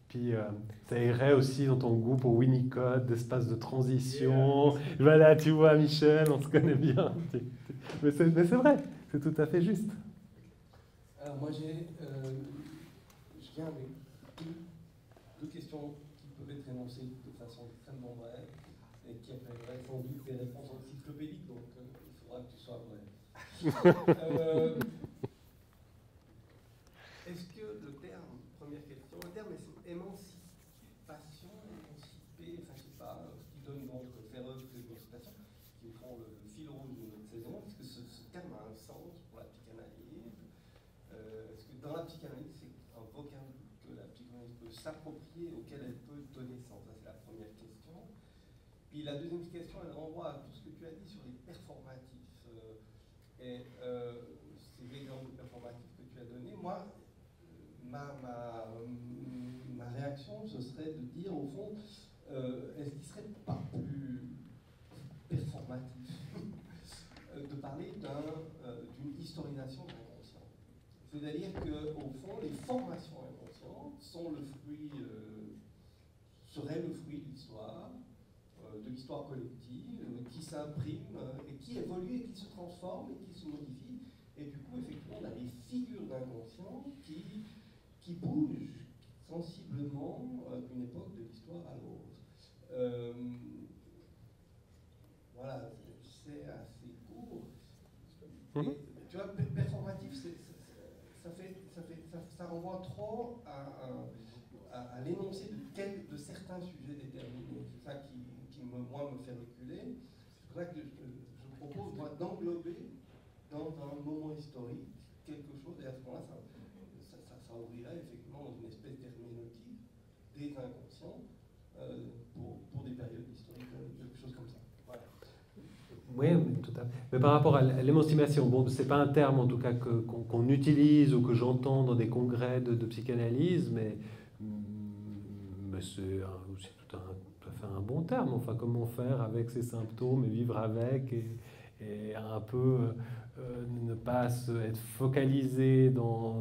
Puis euh, ça irait aussi dans ton goût pour Winnicott, d'espace de transition. Yeah. Voilà, tu vois, Michel, on se connaît bien. Mais c'est, mais c'est vrai, c'est tout à fait juste. Alors moi, j'ai, euh, je viens avec deux, deux questions qui peuvent être énoncées de façon extrêmement brève et qui appelleraient sans doute des réponses encyclopédiques, donc euh, il faudra que tu sois vrai. euh, est-ce que le terme, première question, le terme émancipation, émancipé, enfin je sais pas, ce qui donne donc faire œuvre d'émancipation, qui font le, le fil rouge de notre saison, est-ce que ce, ce terme a un sens pour la psychanalyse? euh, Est-ce que dans la psychanalyse, c'est un vocable que la psychanalyse peut s'approprier, auquel elle peut donner sens? Ça, c'est la première question. Puis la deuxième question, elle renvoie à tout ce que tu as dit sur les performatifs. Euh, et euh, ces exemples performatifs que tu as donnés, moi, Ma, ma, ma réaction, ce serait de dire, au fond, euh, est-ce qu'il ne serait pas plus performatif de parler d'un, euh, d'une historisation de l'inconscient? C'est-à-dire qu'au fond, les formations inconscientes sont le fruit, euh, seraient le fruit de l'histoire, euh, de l'histoire collective, euh, qui s'imprime, euh, et qui évolue, et qui se transforme, et qui se modifie. Et du coup, effectivement, on a des figures d'inconscient qui... qui bouge sensiblement euh, d'une époque de l'histoire à l'autre. Euh, voilà, c'est assez court. Et, tu vois, performatif, c'est, ça, fait, ça, fait, ça, ça renvoie trop à, à, à l'énoncé de, quel, de certains sujets déterminés. C'est ça qui, qui me, moi, me fait reculer. C'est pour ça que je, je propose, moi, d'englober dans un moment historique quelque chose, et à ce moment-là, ça ça ouvrirait effectivement dans une espèce d'herméneutique des inconscients euh, pour, pour des périodes historiques, quelque chose comme ça. Voilà. Oui, tout à fait. Mais par rapport à l'émancipation, bon, c'est pas un terme en tout cas que, qu'on, qu'on utilise ou que j'entends dans des congrès de, de psychanalyse, mais, mais c'est, un, c'est tout, un, tout à fait un bon terme. Enfin, comment faire avec ces symptômes et vivre avec et, et un peu euh, ne pas se, être focalisé dans...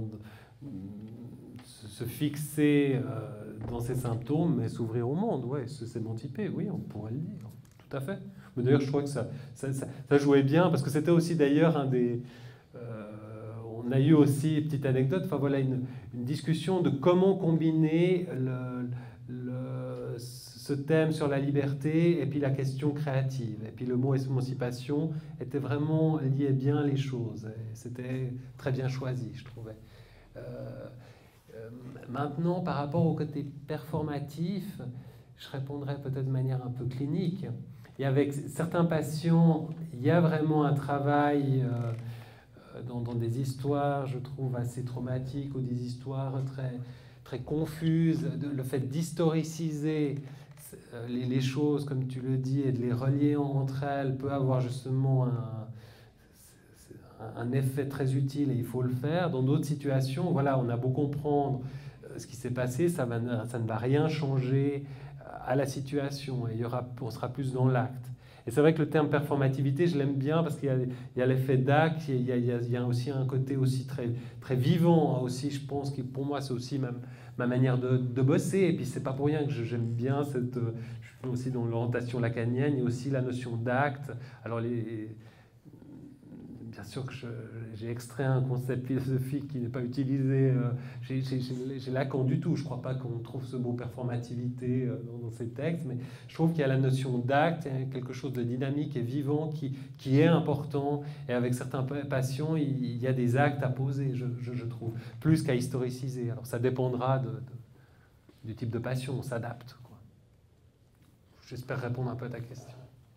se fixer euh, dans ses symptômes, mais s'ouvrir au monde, ouais, se s'émanciper, oui, on pourrait le dire, tout à fait. Mais d'ailleurs, je crois que ça, ça, ça, ça jouait bien, parce que c'était aussi d'ailleurs un des... Euh, on a eu aussi, petite anecdote, enfin voilà, une, une discussion de comment combiner le, le, ce thème sur la liberté et puis la question créative. Et puis le mot émancipation était vraiment lié bien les choses. Et c'était très bien choisi, je trouvais. Euh, euh, maintenant, par rapport au côté performatif, je répondrais peut-être de manière un peu clinique. Et avec certains patients, il y a vraiment un travail euh, dans, dans des histoires, je trouve, assez traumatiques ou des histoires très, très confuses. De, le fait d'historiciser les, les choses, comme tu le dis, et de les relier entre elles peut avoir justement un... un effet très utile et il faut le faire. Dans d'autres situations, voilà, on a beau comprendre ce qui s'est passé, ça, va, ça ne va rien changer à la situation et il y aura, on sera plus dans l'acte. Et c'est vrai que le terme performativité, je l'aime bien parce qu'il y a, il y a l'effet d'acte, il y a, il, y a, il y a aussi un côté aussi très, très vivant, aussi, je pense que pour moi c'est aussi ma, ma manière de, de bosser. Et puis c'est pas pour rien que j'aime bien cette... Je suis aussi dans l'orientation lacanienne, il y a aussi la notion d'acte. Alors les... Bien sûr que je, j'ai extrait un concept philosophique qui n'est pas utilisé euh, chez, chez, chez, chez Lacan du tout. Je ne crois pas qu'on trouve ce mot performativité euh, dans, dans ces textes, mais je trouve qu'il y a la notion d'acte, hein, quelque chose de dynamique et vivant qui, qui est important. Et avec certains patients, il, il y a des actes à poser, je, je, je trouve, plus qu'à historiciser. Alors ça dépendra de, de, du type de patient, on s'adapte, quoi. J'espère répondre un peu à ta question.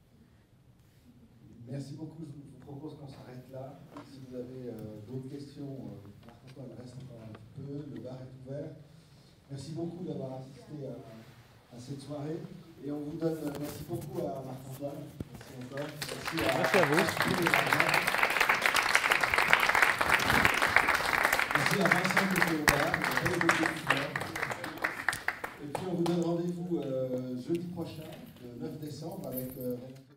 Merci beaucoup. Je vous propose qu'on s'arrête là. Si vous avez euh, d'autres questions, euh, Marc-Antoine reste encore un petit peu. Le bar est ouvert. Merci beaucoup d'avoir assisté à, à cette soirée. Et on vous donne euh, merci beaucoup à Marc-Antoine. Merci encore. Merci à, merci à vous. Merci à Vincent qui était au bar. Et puis on vous donne rendez-vous euh, jeudi prochain, le neuf décembre, avec euh,